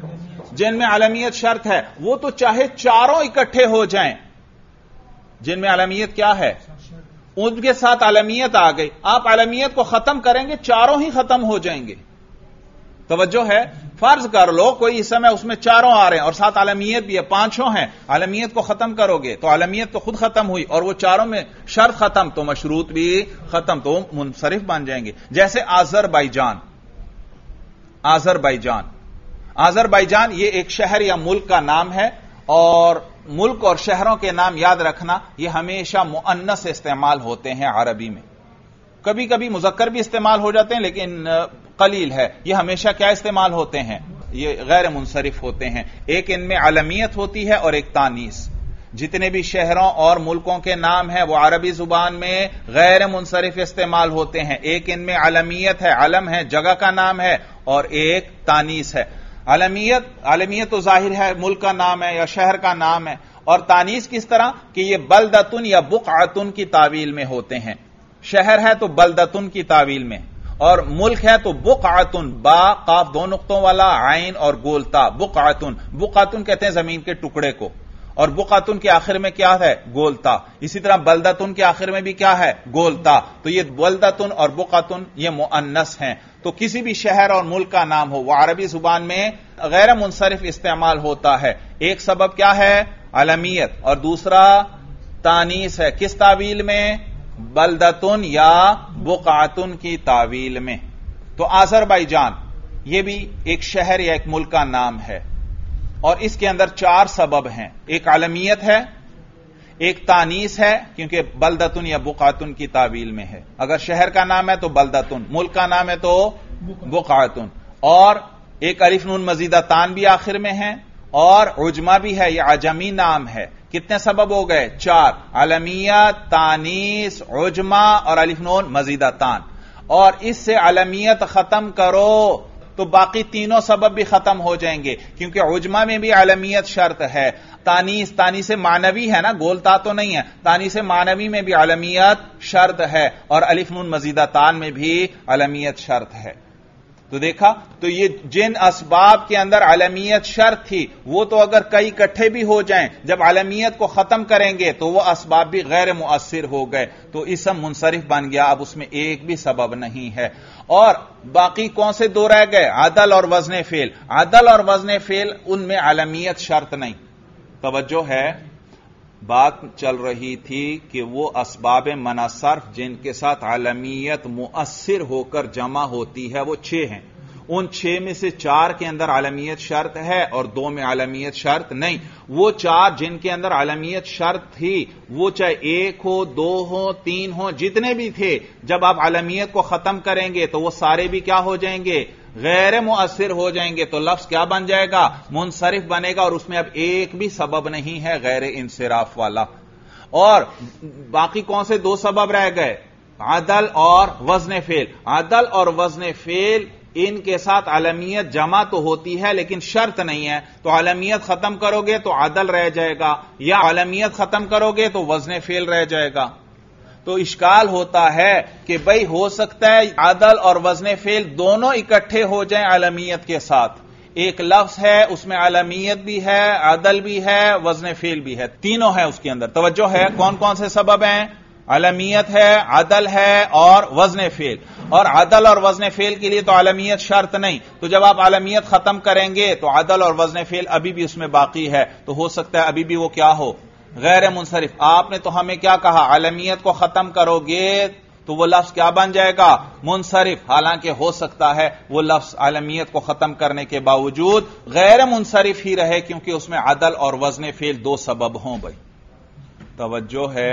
جن میں علمیت شرط ہے وہ تو چاہے چاروں اکٹھے ہو جائیں، جن میں علمیت کیا ہے ان کے ساتھ علمیت آ گئی، آپ علمیت کو ختم کریں گے چاروں ہی ختم ہو جائیں گے۔ توجہ ہے، فرض کر لو کوئی اس میں اس میں چاروں آ رہے ہیں اور ساتھ علمیت بھی ہے، پانچوں ہیں، علمیت کو ختم کرو گے تو علمیت تو خود ختم ہوئی اور وہ چاروں میں شرط ختم تو مشروط بھی ختم، تو منصرف بن جائیں گے۔ جیسے آذربائیجان یہ ایک شہر یا ملک کا نام ہے، اور ملک اور شہروں کے نام یاد رکھنا یہ ہمیشہ مؤنث استعمال ہوتے ہیں عربی میں، کبھی کبھی مذکر بھی استعمال ہو جاتے ہیں لیکن قلیل ہے، یہ ہمیشہ کیا استعمال ہوتے ہیں، یہ غیر منصرف ہوتے ہیں۔ ایک ان میں علمیت ہوتی ہے اور ایک تانیث۔ جتنے بھی شہروں اور ملکوں کے نام ہیں وہ عربی زبان میں غیر منصرف استعمال ہوتے ہیں، ایک ان میں علمیت ہے، علم ہے، جگہ کا نام ہے، اور ایک تانیث ہے۔ علمیت تو ظاہر ہے ملک کا نام ہے یا شہر کا نام ہے، اور تانیث کس طرح کہ یہ بلدتن یا بقعتن کی تعویل میں ہوتے ہیں، شہر ہے تو بلدتن کی تعویل میں، اور ملک ہے تو بقعتن، با قاف دو نقطوں والا، عین اور گولتا، بقعتن کہتے ہیں زمین کے ٹکڑے کو، اور بقعتن کے آخر میں کیا ہے گولتا، اسی طرح بلدتن کے آخر میں بھی کیا ہے گولتا، تو یہ بلدتن اور بقعتن یہ مؤنث ہیں۔ تو کسی بھی شہر اور ملک کا نام ہو وہ عربی زبان میں غیر منصرف استعمال ہوتا ہے، ایک سبب کیا ہے علمیت اور دوسرا تانیث ہے، کس تعویل میں بلدتن یا بقعتن کی تعویل میں۔ تو آذربائیجان یہ بھی ایک شہر یا ایک ملک کا نام ہے، اور اس کے اندر چار سبب ہیں، ایک علمیت ہے، ایک تانیث ہے کیونکہ بلدتن یا بقعتن کی تعویل میں ہے، اگر شہر کا نام ہے تو بلدتن، ملک کا نام ہے تو بقعتن، اور ایک الف نون مزیدہ تان بھی آخر میں ہے، اور عجمہ بھی ہے، یہ عجمی نام ہے۔ کتنے سبب ہو گئے؟ چار، علمیت، تانیث، عجمہ اور الف نون مزیدہ تان، اور اس سے علمیت ختم کرو تو باقی تینوں سبب بھی ختم ہو جائیں گے، کیونکہ عجمہ میں بھی علمیت شرط ہے، تانیث معنوی ہے نا، گولتا تو نہیں ہے، تانیث معنوی میں بھی علمیت شرط ہے، اور الف نون مزیدہ تان میں بھی علمیت شرط ہے۔ تو دیکھا، تو یہ جن اسباب کے اندر علمیت شرط تھی وہ تو اگر کئی اکٹھے بھی ہو جائیں، جب علمیت کو ختم کریں گے تو وہ اسباب بھی غیر مؤثر ہو گئے، تو اسم منصرف بن گیا، اب اس میں ایک بھی سبب نہیں ہے۔ اور باقی کون سے دو رہ گئے؟ عدل اور وزن فعل۔ عدل اور وزن فعل ان میں علمیت شرط نہیں۔ توجہ ہے، بات چل رہی تھی کہ وہ اسباب منع صرف جن کے ساتھ علمیت مؤثر ہو کر جمع ہوتی ہے وہ 6 ہیں، ان 6 میں سے 4 کے اندر علمیت شرط ہے اور 2 میں علمیت شرط نہیں۔ وہ 4 جن کے اندر علمیت شرط تھی وہ چاہے 1 ہو، 2 ہو، 3 ہو، جتنے بھی تھے، جب آپ علمیت کو ختم کریں گے تو وہ سارے بھی کیا ہو جائیں گے؟ غیر مؤثر ہو جائیں گے، تو لفظ کیا بن جائے گا؟ منصرف بنے گا، اور اس میں اب ایک بھی سبب نہیں ہے غیر انصراف والا۔ اور باقی کون سے 2 سبب رہ گئے؟ عدل اور وزن فعل۔ عدل اور وزن فعل ان کے ساتھ علمیت جمع تو ہوتی ہے لیکن شرط نہیں ہے، تو علمیت ختم کرو گے تو عدل رہ جائے گا، یا علمیت ختم کرو گے تو وزن فعل رہ جائے گا۔ تو اشکال ہوتا ہے کہ بھئی ہو سکتا ہے عدل اور وزن فعل دونوں اکٹھے ہو جائیں علمیت کے ساتھ، ایک لفظ ہے اس میں علمیت بھی ہے، عدل بھی ہے، وزن فعل بھی ہے، تینوں ہے اس کے اندر۔ توجہ ہے، کون کون سے سبب ہیں؟ علمیت ہے، عدل ہے اور وزن فعل۔ اور عدل اور وزن فعل کے لیے تو علمیت شرط نہیں، تو جب آپ علمیت ختم کریں گے تو عدل اور وزن فعل ابھی بھی اس میں باقی ہے، تو ہو سکتا ہے ابھی بھی وہ کیا ہو؟ غیر منصرف۔ آپ نے تو ہمیں کیا کہا؟ علمیت کو ختم کرو گے تو وہ لفظ کیا بن جائے گا؟ منصرف، حالانکہ ہو سکتا ہے وہ لفظ علمیت کو ختم کرنے کے باوجود غیر منصرف ہی رہے، کیونکہ اس میں عدل اور وزن فعل 2 سبب ہوں۔ بھائی توجہ ہے،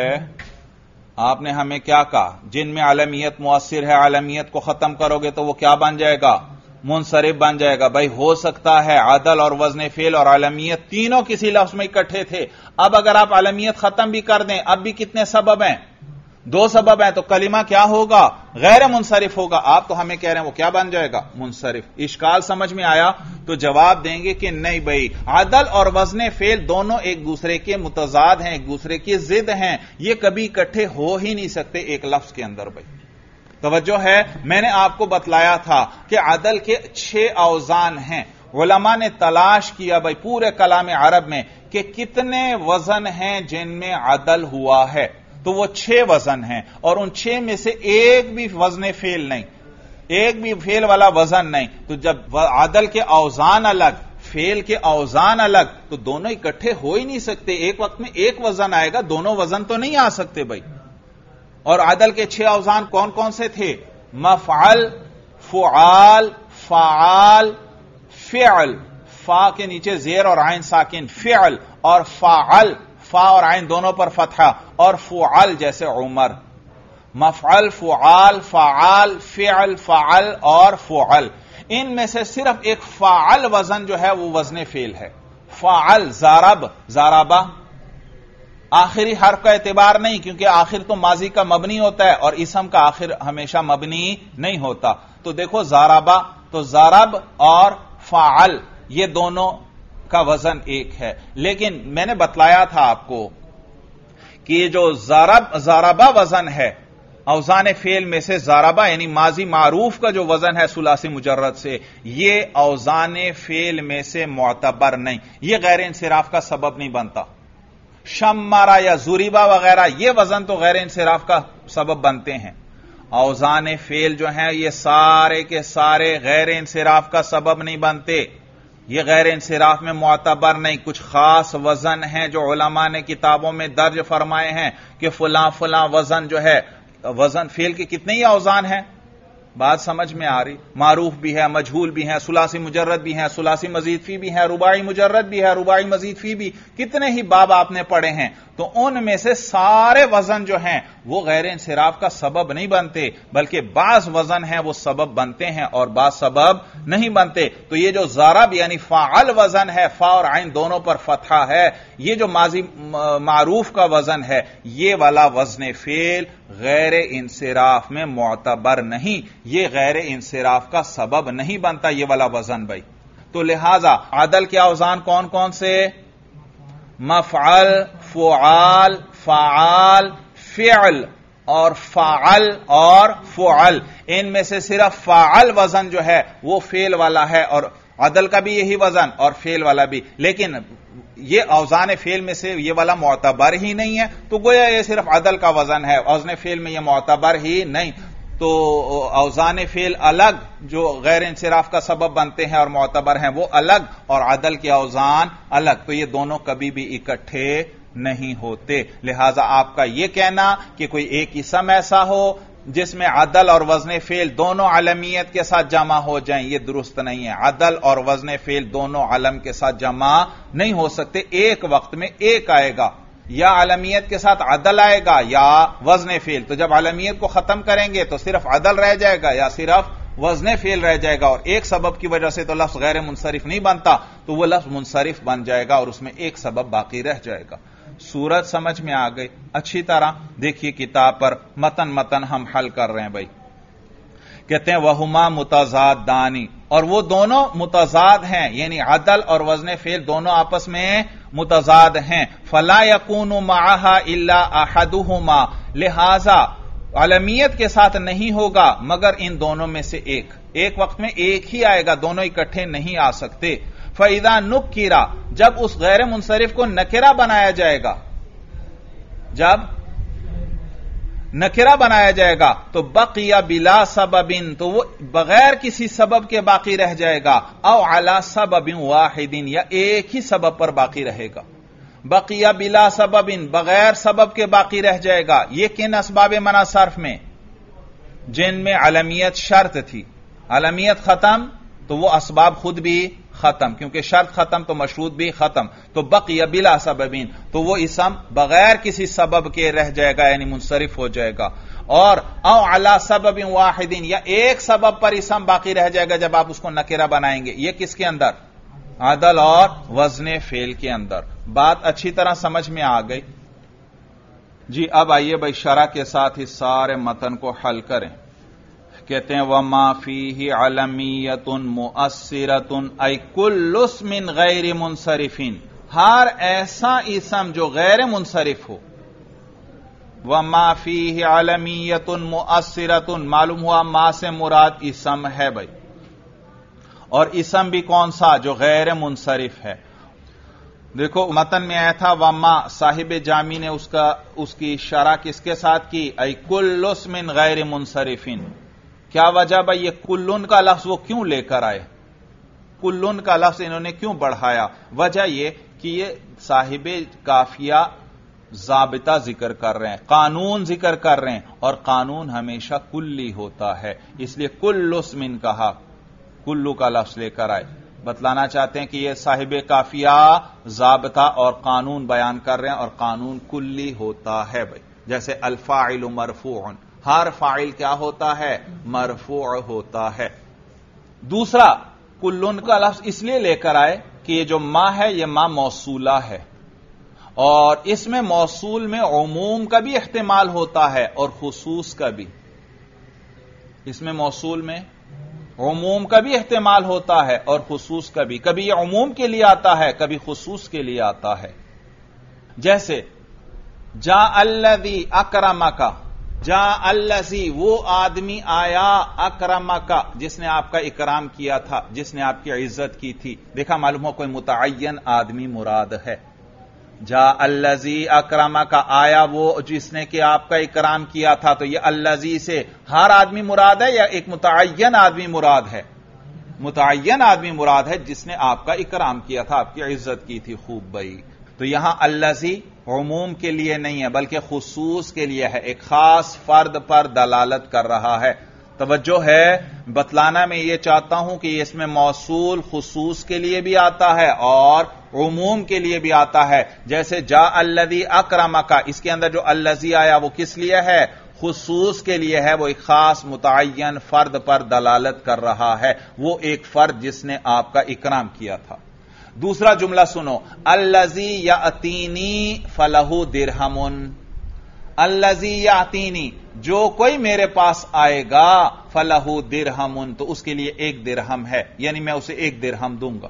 آپ نے ہمیں کیا کہا؟ جن میں علمیت مؤثر ہے علمیت کو ختم کرو گے تو وہ کیا بن جائے گا؟ منصرف بن جائے گا۔ بھائی ہو سکتا ہے عدل اور وزن فعل اور علمیت تینوں کسی لفظ میں اکٹھے تھے، اب اگر آپ علمیت ختم بھی کر دیں اب بھی کتنے سبب ہیں؟ 2 سبب ہیں، تو کلمہ کیا ہوگا؟ غیر منصرف ہوگا۔ آپ تو ہمیں کہہ رہے ہیں وہ کیا بن جائے گا؟ منصرف۔ اشکال سمجھ میں آیا؟ تو جواب دیں گے کہ نہیں بھائی، عدل اور وزن فعل دونوں ایک دوسرے کے متضاد ہیں، ایک دوسرے کی ضد ہیں، یہ کبھی اکٹھے ہو ہی نہیں سکتے ایک لفظ کے اندر۔ بھائی توجہ ہے، میں نے آپ کو بتلایا تھا کہ عدل کے 6 اوزان ہیں، علماء نے تلاش کیا بھائی پورے کلام عرب میں کہ کتنے وزن ہیں جن میں عدل ہوا ہے، تو وہ 6 وزن ہیں، اور ان 6 میں سے ایک بھی وزن فعل نہیں، ایک بھی فعل والا وزن نہیں۔ تو جب عدل کے اوزان الگ، فعل کے اوزان الگ، تو دونوں اکٹھے ہو ہی نہیں سکتے۔ ایک وقت میں ایک وزن آئے گا، دونوں وزن تو نہیں آ سکتے بھائی۔ اور عدل کے 6 اوزان کون کون سے تھے؟ مفعل، فعال، فعال، فعل، فا کے نیچے زیر اور عین ساکن، فعل، اور فعل، فا اور عین دونوں پر فتحہ، اور فعل جیسے عمر۔ مفعل، فعال، فعال، فعل، فعل اور فعل، ان میں سے صرف ایک فعل وزن جو ہے وہ وزن فعل ہے۔ فعل، ضرب، ضربہ، آخری حرف کا اعتبار نہیں، کیونکہ آخر تو ماضی کا مبنی ہوتا ہے اور اسم کا آخر ہمیشہ مبنی نہیں ہوتا۔ تو دیکھو ضربہ، تو ضرب اور فعل یہ دونوں کا وزن ایک ہے، لیکن میں نے بتلایا تھا آپ کو کہ یہ جو ضربہ وزن ہے، اوزان فعل میں سے ضربہ یعنی ماضی معروف کا جو وزن ہے ثلاثی مجرد سے، یہ اوزان فعل میں سے معتبر نہیں، یہ غیر انصراف کا سبب نہیں بنتا۔ شمرا یا ضریبا وغیرہ یہ وزن تو غیر انصراف کا سبب بنتے ہیں، اوزان فعل جو ہیں یہ سارے کے سارے غیر انصراف کا سبب نہیں بنتے، یہ غیر انصراف میں معتبر نہیں۔ کچھ خاص وزن ہیں جو علماء نے کتابوں میں درج فرمائے ہیں کہ فلاں فلاں وزن جو ہے، وزن فعل کے کتنے ہی اوزان ہیں، بات سمجھ میں آ رہی؟ معروف بھی ہے، مجہول بھی ہے، ثلاثی مجرد بھی ہے، ثلاثی مزید فی بھی ہے، رباعی مجرد بھی ہے، رباعی مزید فی بھی، کتنے ہی باب آپ نے پڑھے ہیں۔ تو ان میں سے سارے وزن جو ہیں وہ غیر انصراف کا سبب نہیں بنتے، بلکہ بعض وزن ہیں وہ سبب بنتے ہیں اور بعض سبب نہیں بنتے۔ تو یہ جو ضرب یعنی فاعل وزن ہے، فا اور عین دونوں پر فتحہ ہے، یہ جو ماضی معروف کا وزن ہے، یہ والا وزن فعل غیر انصراف میں معتبر نہیں، یہ غیر انصراف کا سبب نہیں بنتا یہ والا وزن بھائی۔ تو لہذا عدل کے اوزان کون کون سے؟ مفعل، فعال، فعال، فعل اور فعل اور فعل، ان میں سے صرف فعل وزن جو ہے وہ فعل والا ہے، اور عدل کا بھی یہی وزن اور فعل والا بھی، لیکن یہ اوزان فعل میں سے یہ والا معتبر ہی نہیں ہے، تو گویا یہ صرف عدل کا وزن ہے، اوزان فعل میں یہ معتبر ہی نہیں۔ تو اوزان فعل الگ جو غیر انصراف کا سبب بنتے ہیں اور معتبر ہیں وہ الگ، اور عدل کے اوزان الگ، تو یہ دونوں کبھی بھی اکٹھے نہیں ہوتے۔ لہذا آپ کا یہ کہنا کہ کوئی ایک اسم ایسا ہو جس میں عدل اور وزن فعل دونوں علمیت کے ساتھ جمع ہو جائیں، یہ درست نہیں ہے۔ عدل اور وزن فعل دونوں علم کے ساتھ جمع نہیں ہو سکتے، ایک وقت میں ایک آئے گا، یا علمیت کے ساتھ عدل آئے گا یا وزن فعل۔ تو جب علمیت کو ختم کریں گے تو صرف عدل رہ جائے گا یا صرف وزن فعل رہ جائے گا، اور ایک سبب کی وجہ سے تو لفظ غیر منصرف نہیں بنتا، تو وہ لفظ منصرف بن جائے گا اور اس میں ایک سبب باقی رہ جائے گا۔ صورت سمجھ میں آ گئی؟ اچھی طرح دیکھیے کتاب پر متن ہم حل کر رہے ہیں بھائی۔ کہتے ہیں وہما متضادانی، اور وہ دونوں متضاد ہیں، یعنی عدل اور وزن فعل دونوں آپس میں متضاد ہیں۔ فلا یکون معها الا احدهما، لہذا علمیت کے ساتھ نہیں ہوگا مگر ان دونوں میں سے ایک وقت میں ایک ہی آئے گا، دونوں اکٹھے نہیں آ سکتے۔ فَإِذَا نُكِّرَ، جب اس غیر منصرف کو نکرہ بنایا جائے گا، جب نکرہ بنایا جائے گا تو بقی بلا سبب، تو وہ بغیر کسی سبب کے باقی رہ جائے گا، او علی سبب واحد، یا ایک ہی سبب پر باقی رہے گا۔ بقی بلا سبب، بغیر سبب کے باقی رہ جائے گا، یہ کن اسباب منع صرف میں؟ جن میں علمیت شرط تھی، علمیت ختم تو وہ اسباب خود بھی ختم، کیونکہ شرط ختم تو مشروط بھی ختم، تو بقی بلا سببین، تو وہ اسم بغیر کسی سبب کے رہ جائے گا، یعنی منصرف ہو جائے گا۔ اور او علی سبب واحد، یا ایک سبب پر اسم باقی رہ جائے گا جب آپ اس کو نکرہ بنائیں گے، یہ کس کے اندر؟ عدل اور وزن فعل کے اندر۔ بات اچھی طرح سمجھ میں آ گئی؟ جی اب آئیے بھائی شرح کے ساتھ اس سارے متن کو حل کریں۔ کہتے ہیں وَمَا فِيهِ عَلَمِيَّةٌ مُؤَثِّرَةٌ أَيْ كُلُّ اسْمٍ غَيْرِ مُنصَرِفٍ، ہر ایسا اسم جو غیر منصرف ہو۔ وَمَا فِيهِ عَلَمِيَّةٌ مُؤَثِّرَةٌ، معلوم ہوا ما سے مراد اسم ہے بھائی، اور اسم بھی کون سا؟ جو غیر منصرف ہے۔ دیکھو متن میں آیا تھا وما، صاحب جامی نے اس کی شرح کس کے ساتھ کی؟ ای کل اسم غیر منصرفین۔ کیا وجہ بھائی یہ کلن کا لفظ وہ کیوں لے کر آئے؟ کلن کا لفظ انہوں نے کیوں بڑھایا؟ وجہ یہ کہ یہ صاحب کافیہ ضابطہ ذکر کر رہے ہیں، قانون ذکر کر رہے ہیں، اور قانون ہمیشہ کلی ہوتا ہے، اس لیے کل اسم کہا، کلو کا لفظ لے کر آئے۔ بتلانا چاہتے ہیں کہ یہ صاحب کافیہ ضابطہ اور قانون بیان کر رہے ہیں، اور قانون کلی ہوتا ہے بھائی۔ جیسے الفاعل مرفوع، ہر فاعل کیا ہوتا ہے؟ مرفوع ہوتا ہے۔ دوسرا، کلن کا لفظ اس لیے لے کر آئے کہ یہ جو ما ہے یہ ما موصولہ ہے، اور اس میں موصول میں عموم کا بھی احتمال ہوتا ہے اور خصوص کا بھی۔ اس میں موصول میں عموم کا بھی احتمال ہوتا ہے اور خصوص کا بھی، کبھی یہ عموم کے لیے آتا ہے کبھی خصوص کے لیے آتا ہے۔ جیسے جا الذی اکرمک، جا الذی وہ آدمی آیا، اکرمک جس نے آپ کا اکرام کیا تھا، جس نے آپ کی عزت کی تھی۔ دیکھا معلوم ہو کوئی متعین آدمی مراد ہے۔ جا الذی اکرمک، آیا وہ جس نے کہ آپ کا اکرام کیا تھا، تو یہ الذی سے ہر آدمی مراد ہے یا ایک متعین آدمی مراد ہے؟ متعین آدمی مراد ہے جس نے آپ کا اکرام کیا تھا، آپ کی عزت کی تھی خوب بھائی۔ تو یہاں الذی عموم کے لیے نہیں ہے بلکہ خصوص کے لیے ہے، ایک خاص فرد پر دلالت کر رہا ہے۔ توجہ ہے، بتلانا میں یہ چاہتا ہوں کہ اس میں موصول خصوص کے لیے بھی آتا ہے اور عموم کے لیے بھی آتا ہے۔ جیسے جا الذی اکرمک، اس کے اندر جو الذی آیا وہ کس لیے ہے؟ خصوص کے لیے ہے، وہ ایک خاص متعین فرد پر دلالت کر رہا ہے، وہ ایک فرد جس نے آپ کا اکرام کیا تھا۔ دوسرا جملہ سنو، الذی یاتینی فلہ درہم، الذی یاتینی جو کوئی میرے پاس آئے گا، فلہ درہم تو اس کے لیے 1 درہم ہے، یعنی میں اسے 1 درہم دوں گا۔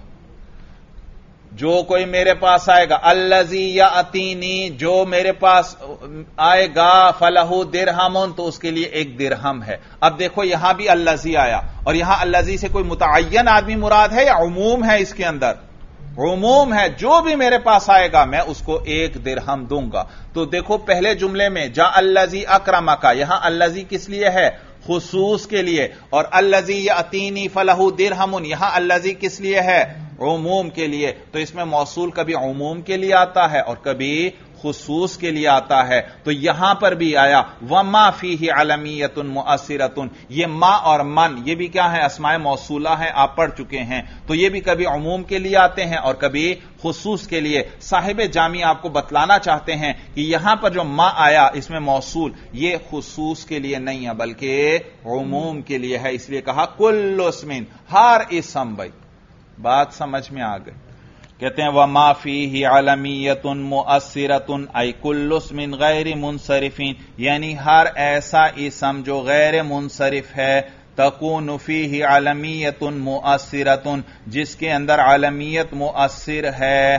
جو کوئی میرے پاس آئے گا، الذی یاتینی جو میرے پاس آئے گا، فلہ درہم تو اس کے لیے 1 درہم ہے۔ اب دیکھو یہاں بھی الذی آیا، اور یہاں الذی سے کوئی متعین آدمی مراد ہے یا عموم ہے؟ اس کے اندر عموم ہے، جو بھی میرے پاس آئے گا میں اس کو 1 درہم دوں گا۔ تو دیکھو پہلے جملے میں جا الذی اکرمک، یہاں الذی کس لیے ہے؟ خصوص کے لیے، اور الذی یاتینی فلہ درہم یہاں الذی کس لیے ہے؟ عموم کے لیے۔ تو اس میں موصول کبھی عموم کے لیے آتا ہے اور کبھی خصوص کے لیے آتا ہے۔ تو یہاں پر بھی آیا وما فیہ علمیۃ مؤثرۃ، یہ ما اور من یہ بھی کیا ہے؟ اسماء موصولہ ہیں، آپ پڑھ چکے ہیں، تو یہ بھی کبھی عموم کے لیے آتے ہیں اور کبھی خصوص کے لیے۔ صاحب جامی آپ کو بتلانا چاہتے ہیں کہ یہاں پر جو ما آیا اس میں موصول یہ خصوص کے لیے نہیں ہے بلکہ عموم کے لیے ہے، اس لیے کہا کل اسم، ہر اسم۔ بھائی بات سمجھ میں آ گئی؟ کہتے ہیں وما فیہ علمیۃ مؤثرۃ ای کل اسم غیر منصرف، یعنی ہر ایسا اسم جو غیر منصرف ہے، تکون فیہ علمیۃ مؤثرۃ جس کے اندر علمیت مؤثر ہے۔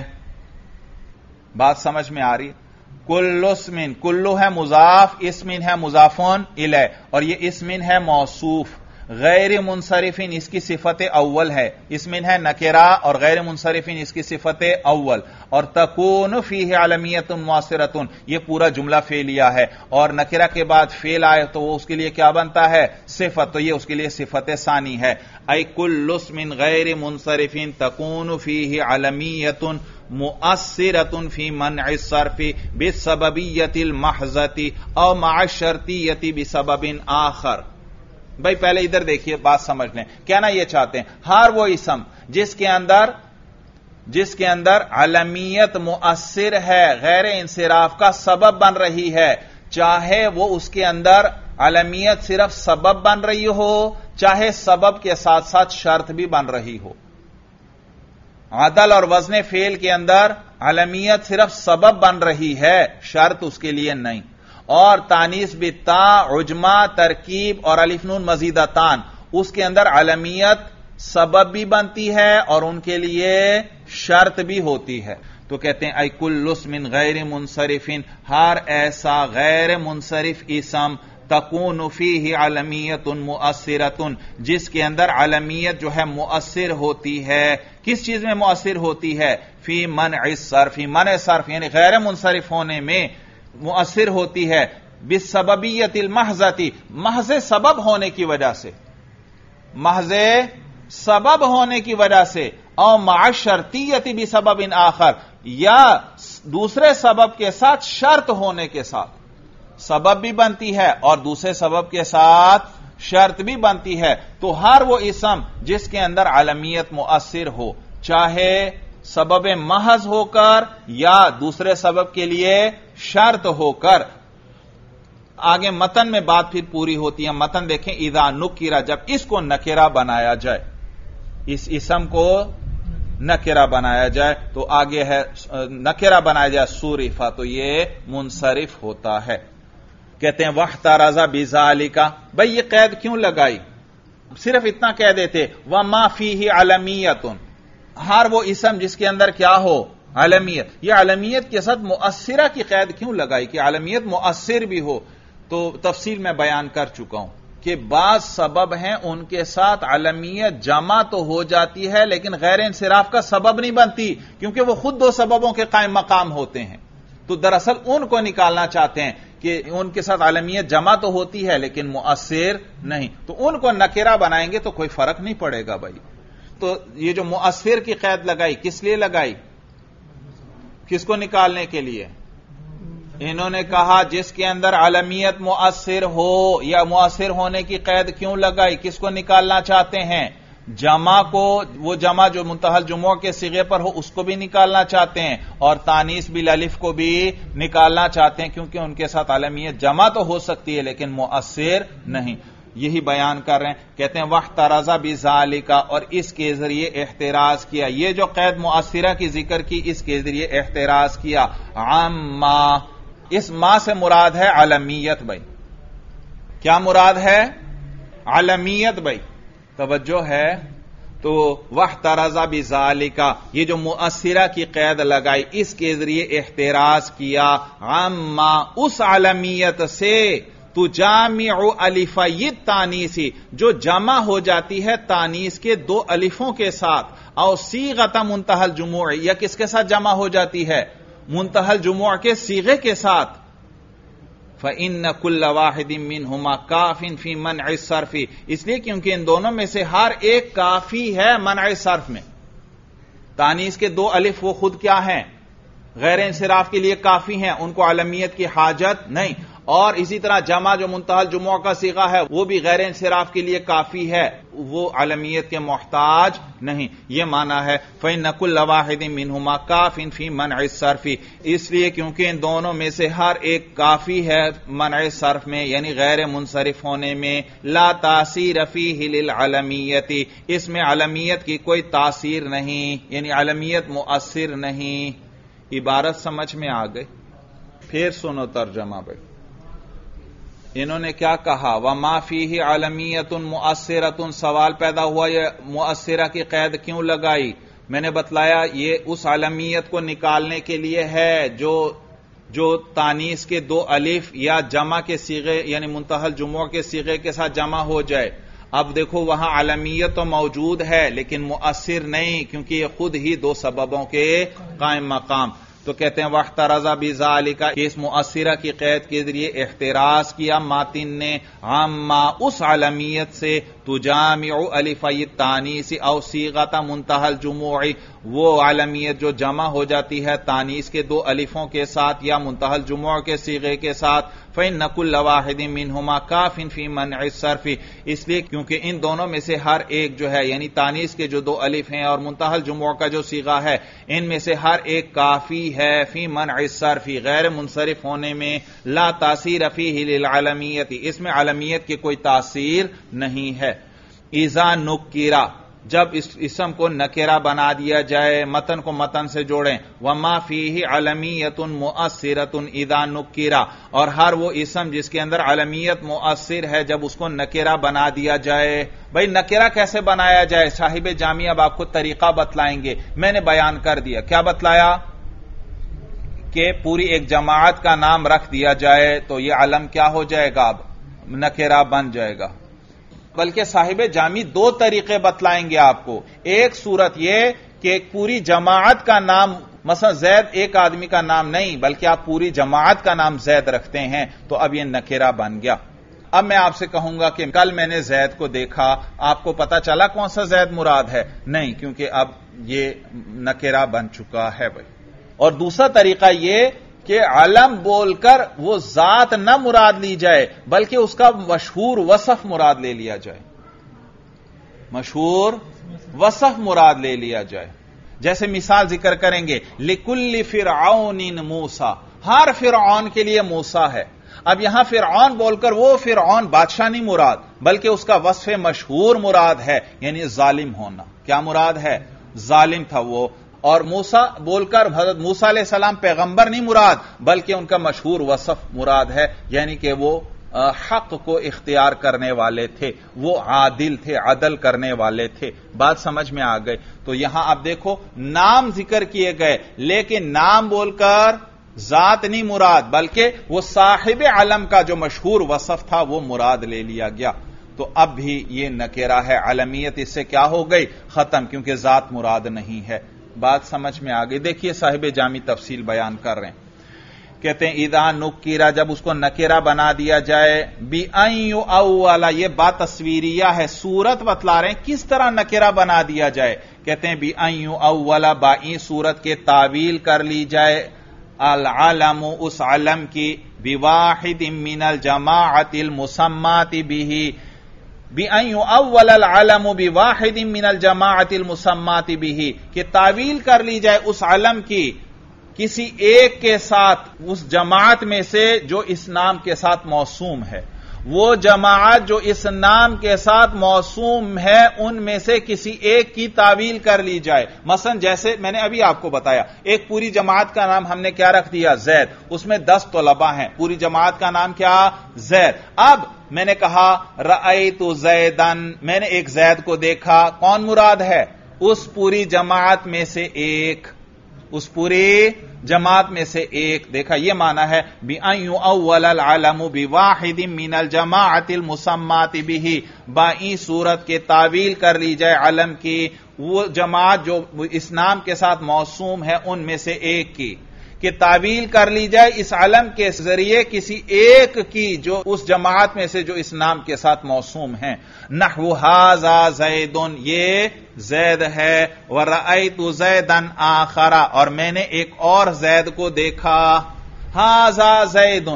بات سمجھ میں آ رہی؟ کل اسم، کلو ہے مضاف، اسم ہے مضاف الیہ، اور یہ اسم ہے موصوف۔ غیر منصرفین اس کی صفت اول ہے، اسم ہے نکرہ اور غیر منصرفین اس کی صفت اول، اور تکون فیہ علمیۃ مؤثرۃ یہ پورا جملہ فعلیہ ہے، اور نکرہ کے بعد فعل آئے تو وہ اس کے لیے کیا بنتا ہے؟ صفت، تو یہ اس کے لیے صفت ثانی ہے۔ ای کل اسم غیر منصرفین تکون فیہ علمیۃ مؤثرۃ فی منع الصرف بالسببیۃ المحضۃ او مع الشرطیۃ بسبب آخر۔ بھائی پہلے ادھر دیکھیے، بات سمجھ لیں، کہنا یہ چاہتے ہیں ہر وہ اسم جس کے اندر علمیت مؤثر ہے، غیر انصراف کا سبب بن رہی ہے، چاہے وہ اس کے اندر علمیت صرف سبب بن رہی ہو، چاہے سبب کے ساتھ ساتھ شرط بھی بن رہی ہو۔ عدل اور وزن فعل کے اندر علمیت صرف سبب بن رہی ہے، شرط اس کے لیے نہیں۔ اور تانیث بالتا، عجمہ، ترکیب اور الف نون مزیدتان اس کے اندر علمیت سبب بھی بنتی ہے اور ان کے لیے شرط بھی ہوتی ہے۔ تو کہتے ہیں ای کل اسم غیر منصرف، ہر ایسا غیر منصرف اسم، تکون فیہ علمیت مؤثرۃ، جس کے اندر علمیت جو ہے مؤثر ہوتی ہے۔ کس چیز میں مؤثر ہوتی ہے؟ فی منع الصرف، منع صرف یعنی غیر منصرف ہونے میں مؤثر ہوتی ہے، بالسببیت المحضۃ، محض سبب ہونے کی وجہ سے، محض سبب ہونے کی وجہ سے، او مع الشرطیت بسبب آخر، یا دوسرے سبب کے ساتھ شرط ہونے کے ساتھ، سبب بھی بنتی ہے اور دوسرے سبب کے ساتھ شرط بھی بنتی ہے۔ تو ہر وہ اسم جس کے اندر علمیت مؤثر ہو، چاہے سبب محض ہو کر یا دوسرے سبب کے لیے شرط ہو کر، آگے متن میں بات پھر پوری ہوتی ہے۔ متن دیکھیں، اذا نکرہ، جب اس کو نکرہ بنایا جائے، اس اسم کو نکرہ بنایا جائے، تو آگے ہے نکرہ بنایا جائے صرفہ، تو یہ منصرف ہوتا ہے۔ کہتے ہیں واحترز بذالک، بھئی یہ قید کیوں لگائی؟ صرف اتنا کہہ دیتے وما فیہ علمیت، ہر وہ اسم جس کے اندر کیا ہو؟ علمیت۔ یہ علمیت کے ساتھ مؤثرہ کی قید کیوں لگائی کہ علمیت مؤثر بھی ہو؟ تو تفصیل میں بیان کر چکا ہوں کہ بعض سبب ہیں ان کے ساتھ علمیت جمع تو ہو جاتی ہے لیکن غیر انصراف کا سبب نہیں بنتی، کیونکہ وہ خود دو سببوں کے قائم مقام ہوتے ہیں۔ تو دراصل ان کو نکالنا چاہتے ہیں کہ ان کے ساتھ علمیت جمع تو ہوتی ہے لیکن مؤثر نہیں، تو ان کو نکرہ بنائیں گے تو کوئی فرق نہیں پڑے گا بھائی۔ تو یہ جو مؤثر کی قید لگائی کس لیے لگائی؟ کس کو نکالنے کے لیے؟ انہوں نے کہا جس کے اندر علمیت مؤثر ہو، یا مؤثر ہونے کی قید کیوں لگائی؟ کس کو نکالنا چاہتے ہیں؟ جمع کو، وہ جمع جو منتہی الجموع کے صیغے پر ہو اس کو بھی نکالنا چاہتے ہیں، اور تانیث بالالف کو بھی نکالنا چاہتے ہیں، کیونکہ ان کے ساتھ علمیت جمع تو ہو سکتی ہے لیکن مؤثر نہیں۔ یہی بیان کر رہے ہیں، کہتے ہیں واحترز بذالک، اور اس کے ذریعے احتراز کیا، یہ جو قید مؤثرہ کی ذکر کی اس کے ذریعے احتراز کیا، عما، اس ما سے مراد ہے علمیت بھائی۔ کیا مراد ہے؟ علمیت بھائی، توجہ ہے۔ تو واحترز بذالک، یہ جو مؤثرہ کی قید لگائی اس کے ذریعے احتراز کیا، عما، اس علمیت سے، تجامع الفی التانیث، جو جمع ہو جاتی ہے تانیث کے دو الفوں کے ساتھ، او صیغۃ منتہی الجموع، یا کس کے ساتھ جمع ہو جاتی ہے؟ منتہی الجموع کے صیغے کے ساتھ۔ فَإِنَّ كُلَّ وَاحِدٍ مِّنْهُمَا كَافٍ فِي مَنْعِ الصَّرْفِ، اس لیے کیونکہ ان دونوں میں سے ہر ایک کافی ہے منع صرف میں۔ تانیث کے دو الف وہ خود کیا ہیں؟ غیر انصراف کے لیے کافی ہیں، ان کو علمیت کی حاجت نہیں، اور اسی طرح جمع جو منتہی الجموع کا صیغہ ہے وہ بھی غیر انصراف کے لیے کافی ہے، وہ علمیت کے محتاج نہیں۔ یہ معنی ہے فَإِنَّ كُلَّ وَاحِدٍ مِّنْهُمَا كَافٍ فِي مَنْعِ الصَّرْفِ، اس لیے کیونکہ ان دونوں میں سے ہر ایک کافی ہے منع صرف میں، یعنی غیر منصرف ہونے میں، لا تاثیر فیہ للعلمیت، اس میں علمیت کی کوئی تاثیر نہیں، یعنی علمیت مؤثر نہیں۔ عبارت سمجھ میں آ گئی؟ پھر سنو ترجمہ بھائی۔ انہوں نے کیا کہا؟ وما فیہ علمیت مؤثرۃ، سوال پیدا ہوا یہ مؤثرہ کی قید کیوں لگائی؟ میں نے بتلایا یہ اس علمیت کو نکالنے کے لیے ہے جو تانیث کے دو الف یا جمع کے صیغے یعنی منتہی الجموع کے صیغے کے ساتھ جمع ہو جائے۔ اب دیکھو وہاں علمیت تو موجود ہے لیکن مؤثر نہیں، کیونکہ یہ خود ہی دو سببوں کے قائم مقام۔ تو کہتے ہیں واحترز بذالک، اس مؤثرہ کی قید کے ذریعے احتراز کیا ماتن نے، عما، اس علمیت سے، تجامع الفی التانیث او صیغۃ منتہی الجموع، وہ علمیت جو جمع ہو جاتی ہے تانیث کے دو الفوں کے ساتھ یا منتہی الجموع کے صیغے کے ساتھ، فَإِنَّ كُلَّ وَاحِدٍ مِّنْهُمَا كَافٍ فِي مَنْعِ الصَّرْفِ، اس لیے کیونکہ ان دونوں میں سے ہر ایک جو ہے یعنی تانیث کے جو دو الف ہیں اور منتہی الجموع کا جو صیغہ ہے ان میں سے ہر ایک کافی ہے فی منع الصرف، غیر منصرف ہونے میں، لا تاثیر فیہ للعلمیت، اس میں علمیت کی کوئی تاثیر نہیں ہے۔ اذا نکرہ، جب اس اسم کو نکرہ بنا دیا جائے، متن کو متن سے جوڑیں، وما فیہ علمیت مؤثرۃ اذا نکرہ، اور ہر وہ اسم جس کے اندر علمیت مؤثر ہے جب اس کو نکرہ بنا دیا جائے۔ بھئی نکرہ کیسے بنایا جائے؟ صاحب جامعہ اب آپ کو طریقہ بتلائیں گے، میں نے بیان کر دیا۔ کیا بتلایا؟ کہ پوری ایک جماعت کا نام رکھ دیا جائے تو یہ علم کیا ہو جائے گا؟ اب نکرہ بن جائے گا. بلکہ صاحب جامی دو طریقے بتلائیں گے آپ کو. ایک صورت یہ کہ ایک پوری جماعت کا نام، مثلا زید ایک آدمی کا نام نہیں بلکہ آپ پوری جماعت کا نام زید رکھتے ہیں تو اب یہ نکرہ بن گیا. اب میں آپ سے کہوں گا کہ کل میں نے زید کو دیکھا، آپ کو پتا چلا کون سا زید مراد ہے؟ نہیں، کیونکہ اب یہ نکرہ بن چکا ہے بھائی. اور دوسرا طریقہ یہ کہ علم بول کر وہ ذات نہ مراد لی جائے بلکہ اس کا مشہور وصف مراد لے لیا جائے. مشہور وصف مراد لے لیا جائے. جیسے مثال ذکر کریں گے، لِكُلِّ فِرْعَوْنٍ موسیٰ، ہر فرعون کے لیے موسیٰ ہے. اب یہاں فرعون بول کر وہ فرعون بادشاہ نہیں مراد بلکہ اس کا وصف مشہور مراد ہے، یعنی ظالم ہونا. کیا مراد ہے؟ ظالم تھا وہ. اور موسیٰ بول کر حضرت موسیٰ علیہ السلام پیغمبر نہیں مراد بلکہ ان کا مشہور وصف مراد ہے، یعنی کہ وہ حق کو اختیار کرنے والے تھے، وہ عادل تھے، عدل کرنے والے تھے. بات سمجھ میں آ گئی؟ تو یہاں آپ دیکھو نام ذکر کیے گئے لیکن نام بول کر ذات نہیں مراد بلکہ وہ صاحب علم کا جو مشہور وصف تھا وہ مراد لے لیا گیا. تو اب بھی یہ نکرہ ہے، علمیت اس سے کیا ہو گئی؟ ختم، کیونکہ ذات مراد نہیں ہے. بات سمجھ میں آ گئی؟ دیکھیے صاحب جامی تفصیل بیان کر رہے ہیں. کہتے ہیں اذا نکرہ، جب اس کو نکرہ بنا دیا جائے، بِأَن يُؤَوَّلَ، یہ بات تصویریہ ہے، صورت بتلا رہے ہیں کس طرح نکرہ بنا دیا جائے. کہتے ہیں بِأَن يُؤَوَّلَ، بائیں صورت کے تعویل کر لی جائے، العلم، اس علم کی، بواحد من الجماعت المسمات به، بِأَن يُؤَوَّلَ الْعَلَمُ بِوَاحِدٍ مِّنَ الْجَمَاعَةِ الْمُسَمَّاتِ بِهِ، کہ تعویل کر لی جائے اس علم کی کسی ایک کے ساتھ، اس جماعت میں سے جو اس نام کے ساتھ موسوم ہے. وہ جماعت جو اس نام کے ساتھ موسوم ہے ان میں سے کسی ایک کی تعویل کر لی جائے. مثلا جیسے میں نے ابھی آپ کو بتایا، ایک پوری جماعت کا نام ہم نے کیا رکھ دیا؟ زید. اس میں 10 طلباء ہیں، پوری جماعت کا نام کیا؟ زید. اب میں نے کہا رأیت زیدن، میں نے ایک زید کو دیکھا. کون مراد ہے؟ اس پوری جماعت میں سے ایک، اس پوری جماعت میں سے ایک. دیکھا یہ معنی ہے بِأَن يُؤَوَّلَ الْعَلَمُ بِوَاحِدٍ مِّنَ الْجَمَاعَةِ الْمُسَمَّاتِ بِهِ، بائیں صورت کے تعویل کر لی جائے علم کی وہ جماعت جو اس نام کے ساتھ موسوم ہے ان میں سے ایک کی، کہ تعویل کر لی جائے اس علم کے ذریعے کسی ایک کی جو اس جماعت میں سے جو اس نام کے ساتھ موسوم ہیں. نحو ھذا زید، یہ زید ہے. ورأیت زیدا آخر، اور میں نے ایک اور زید کو دیکھا. ھذا زید،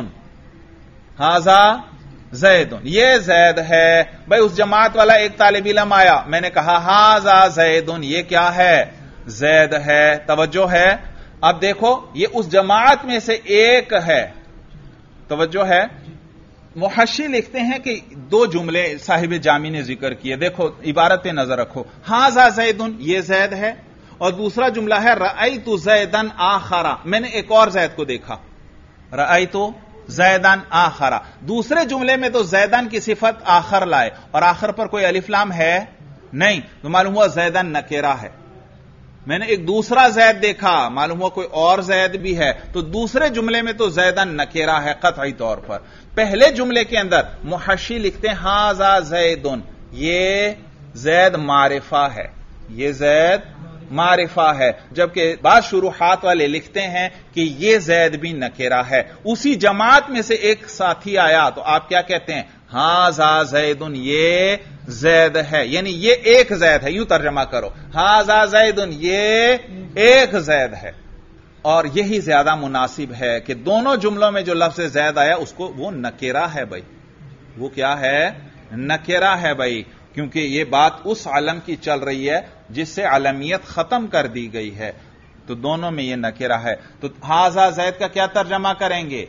ھذا زید، یہ زید ہے. بھئی اس جماعت والا ایک طالب علم آیا، میں نے کہا ھذا زید، یہ کیا ہے؟ زید ہے. توجہ ہے؟ اب دیکھو یہ اس جماعت میں سے ایک ہے. توجہ ہے؟ محشی لکھتے ہیں کہ 2 جملے صاحب جامی نے ذکر کیے. دیکھو عبارت پہ نظر رکھو. ھذا زید، یہ زید ہے. اور دوسرا جملہ ہے رأیت زیدن آخر، میں نے ایک اور زید کو دیکھا. رأیت زیدن آخر. دوسرے جملے میں تو زیدن کی صفت آخر لائے اور آخر پر کوئی الف لام ہے نہیں، تو معلوم ہوا زیدن نکرہ ہے. میں نے ایک دوسرا زید دیکھا، معلوم ہوا کوئی اور زید بھی ہے، تو دوسرے جملے میں تو زیدن نکرہ ہے قطعی طور پر. پہلے جملے کے اندر محشی لکھتے ہیں ھذا زیدن، یہ زید معرفہ ہے، یہ زید معرفہ ہے. جبکہ بعض شروحات والے لکھتے ہیں کہ یہ زید بھی نکرہ ہے. اسی جماعت میں سے ایک ساتھی آیا تو آپ کیا کہتے ہیں؟ ھذا زیدن، یہ زید ہے، یعنی یہ ایک زید ہے. یوں ترجمہ کرو، ھذا زیدن، یہ ایک زید ہے. اور یہی زیادہ مناسب ہے کہ دونوں جملوں میں جو لفظ زید آیا اس کو وہ نکرہ ہے بھائی. وہ کیا ہے؟ نکرہ ہے بھائی، کیونکہ یہ بات اس علم کی چل رہی ہے جس سے علمیت ختم کر دی گئی ہے. تو دونوں میں یہ نکرہ ہے. تو ھذا زید کا کیا ترجمہ کریں گے؟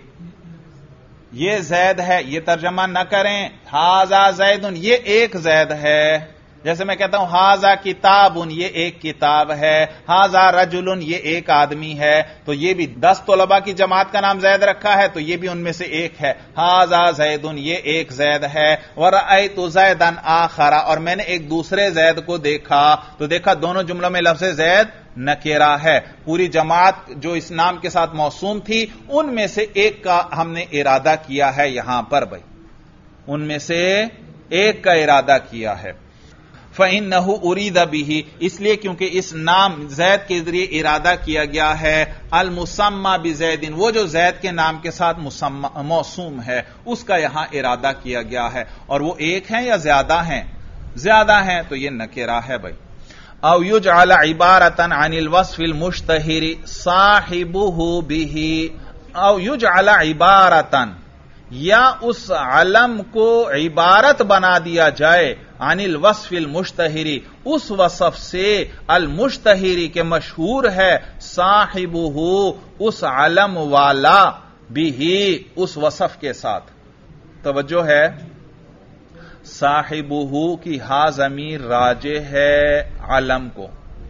یہ زید ہے، یہ ترجمہ نہ کریں. ھذا زید، یہ ایک زید ہے. جیسے میں کہتا ہوں ھذا کتاب، یہ ایک کتاب ہے. ھذا رجل، یہ ایک آدمی ہے. تو یہ بھی 10 طلباء کی جماعت کا نام زید رکھا ہے تو یہ بھی ان میں سے ایک ہے. ھذا زید، یہ ایک زید ہے. ورأیت زیدا آخر، اور میں نے ایک دوسرے زید کو دیکھا. تو دیکھا دونوں جملوں میں لفظ زید نکرہ ہے. پوری جماعت جو اس نام کے ساتھ موسوم تھی ان میں سے ایک کا ہم نے ارادہ کیا ہے یہاں پر بھائی. ان میں سے ایک کا ارادہ کیا ہے. فَإِنَّهُ أُرِيدَ بِهِ، اس لیے کیونکہ اس نام زید کے ذریعے ارادہ کیا گیا ہے المسمى بزید، وہ جو زید کے نام کے ساتھ موسوم ہے اس کا یہاں ارادہ کیا گیا ہے. اور وہ ایک ہیں یا زیادہ ہیں؟ زیادہ ہیں، تو یہ نکرہ ہے بھائی. او یجعل عبارة عن الوصف المشتہر صاحبہ بہ، او یجعل عبارة، یا اس علم کو عبارت بنا دیا جائے عن الوصف المشتہری، اس وصف سے المشتہری کے مشہور ہے صاحبہ، اس علم والا بھی، اس وصف کے ساتھ. توجہ ہے، صاحبہ کی ہا ضمیر راجع ہے علم کو،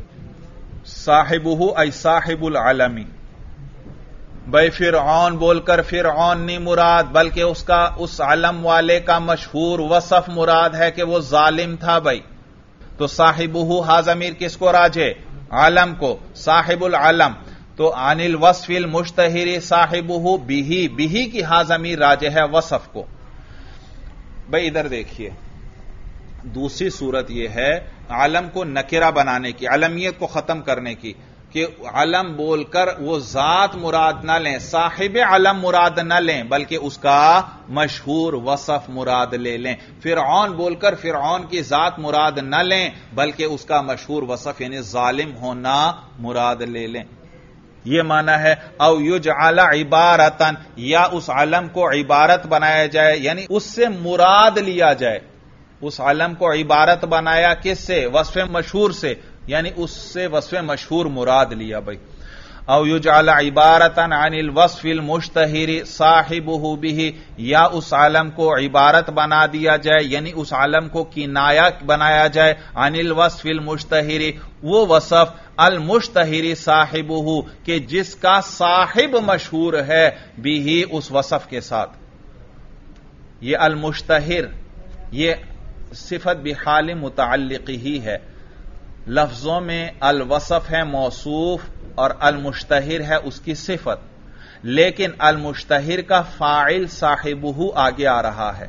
صاحبہ ای صاحب العلمی. بھائی فرعون بول کر فرعون نہیں مراد، بلکہ اس علم والے کا مشہور وصف مراد ہے کہ وہ ظالم تھا. بھائی تو صاحبہ ہا ضمیر کس کو راجع؟ علم کو. صاحب العلم تو عن الوصف المشتہر صاحبہ بھی کی ہا ضمیر راجع ہے وصف کو. بھائی ادھر دیکھیے، دوسری صورت یہ ہے علم کو نکرہ بنانے کی، علمیت کو ختم کرنے کی، کہ علم بول کر وہ ذات مراد نہ لیں، صاحب علم مراد نہ لیں، بلکہ اس کا مشہور وصف مراد لے لیں. فرعون بول کر فرعون کی ذات مراد نہ لیں، بلکہ اس کا مشہور وصف یعنی ظالم ہونا مراد لے لیں. یہ معنی ہے. او یجعل عبارتن، یا اس علم کو عبارت بنایا جائے، یعنی اس سے مراد لیا جائے. اس علم کو عبارت بنایا کس سے؟ وصف مشہور سے، یعنی اس سے وصف مشہور مراد لیا. بھائی او یجعل عبارتن عن الوصف المشتہر صاحبہ بہ، یا اس علم کو عبارت بنا دیا جائے، یعنی اس علم کو کنایہ بنایا جائے عن الوصف المشتہر، وہ وصف المشتہر صاحبہ کہ جس کا صاحب مشہور ہے بھی، اس وصف کے ساتھ. یہ المشتہر یہ صفت بحال متعلق ہی ہے. لفظوں میں الوصف ہے موصوف اور المشتہر ہے اس کی صفت، لیکن المشتہر کا فاعل صاحبہ آگے آ رہا ہے.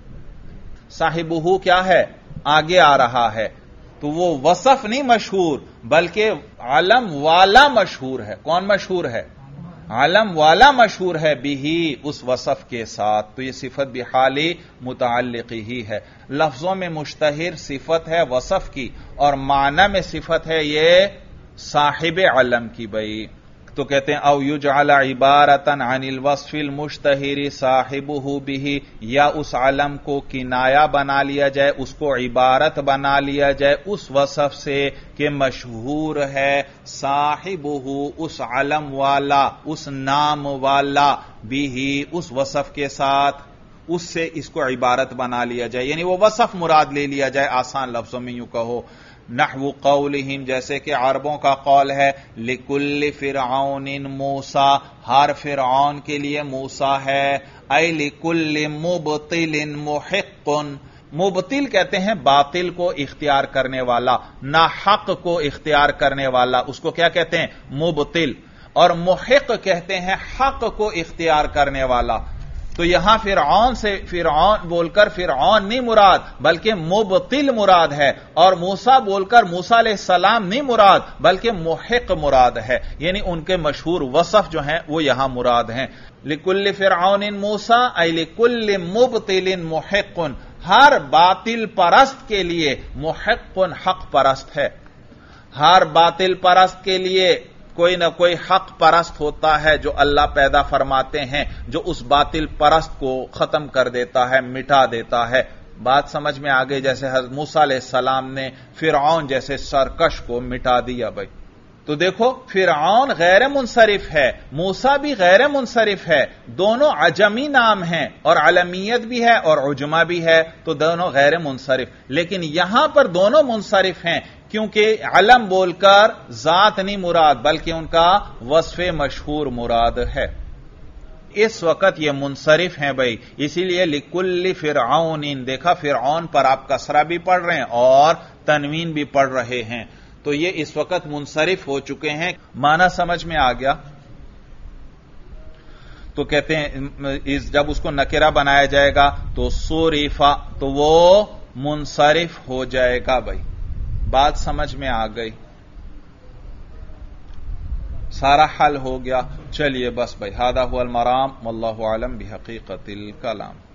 صاحبہ کیا ہے؟ آگے آ رہا ہے. تو وہ وصف نہیں مشہور، بلکہ علم والا مشہور ہے. کون مشہور ہے؟ علم والا مشہور ہے بھی، اس وصف کے ساتھ. تو یہ صفت بحال متعلق ہی ہے. لفظوں میں مشتہر صفت ہے وصف کی، اور معنی میں صفت ہے یہ صاحب علم کی. بھائی تو کہتے ہیں او یجعل عبارتن عن الوصف المشتہر صاحبہ بہ، یا اس علم کو کنایہ بنا لیا جائے، اس کو عبارت بنا لیا جائے اس وصف سے کہ مشہور ہے صاحبہ، اس علم والا، اس نام والا، بھی اس وصف کے ساتھ، اس سے اس کو عبارت بنا لیا جائے، یعنی وہ وصف مراد لے لیا جائے. آسان لفظوں میں یوں کہو، نحو قولہم، جیسے کہ عربوں کا قول ہے لکل فرعون موسیٰ، ہر فرعون کے لیے موسیٰ ہے. اے لکل مبطل محق، مبطل کہتے ہیں باطل کو اختیار کرنے والا، ناحق کو اختیار کرنے والا، اس کو کیا کہتے ہیں؟ مبطل. اور محق کہتے ہیں حق کو اختیار کرنے والا. تو یہاں فرعون سے فرعون بول کر فرعون نہیں مراد، بلکہ مبطل مراد ہے. اور موسیٰ بول کر موسیٰ علیہ السلام نہیں مراد، بلکہ محق مراد ہے. یعنی ان کے مشہور وصف جو ہیں وہ یہاں مراد ہیں. لکل فرعون موسیٰ اے لکل مبطل محق، ہر باطل پرست کے لیے محق حق پرست ہے. ہر باطل پرست کے لیے کوئی نہ کوئی حق پرست ہوتا ہے جو اللہ پیدا فرماتے ہیں، جو اس باطل پرست کو ختم کر دیتا ہے، مٹا دیتا ہے. بات سمجھ میں آگئی؟ جیسے حضرت موسیٰ علیہ السلام نے فرعون جیسے سرکش کو مٹا دیا. بھائی تو دیکھو فرعون غیر منصرف ہے، موسیٰ بھی غیر منصرف ہے، دونوں عجمی نام ہیں، اور علمیت بھی ہے اور عجمہ بھی ہے، تو دونوں غیر منصرف. لیکن یہاں پر دونوں منصرف ہیں، کیونکہ علم بول کر ذات نہیں مراد، بلکہ ان کا وصف مشہور مراد ہے. اس وقت یہ منصرف ہیں. بھائی اسی لیے لکل فرعون، دیکھا فرعون پر آپ کسرہ بھی پڑھ رہے ہیں اور تنوین بھی پڑھ رہے ہیں، تو یہ اس وقت منصرف ہو چکے ہیں. معنی سمجھ میں آ گیا؟ تو کہتے ہیں جب اس کو نکرہ بنایا جائے گا تو صرفا تو وہ منصرف ہو جائے گا. بھائی بات سمجھ میں آ گئی؟ سارا حل ہو گیا. چلیے بس بھائی، ھذا ھو المرام واللہ اعلم بحقیقت الکلام.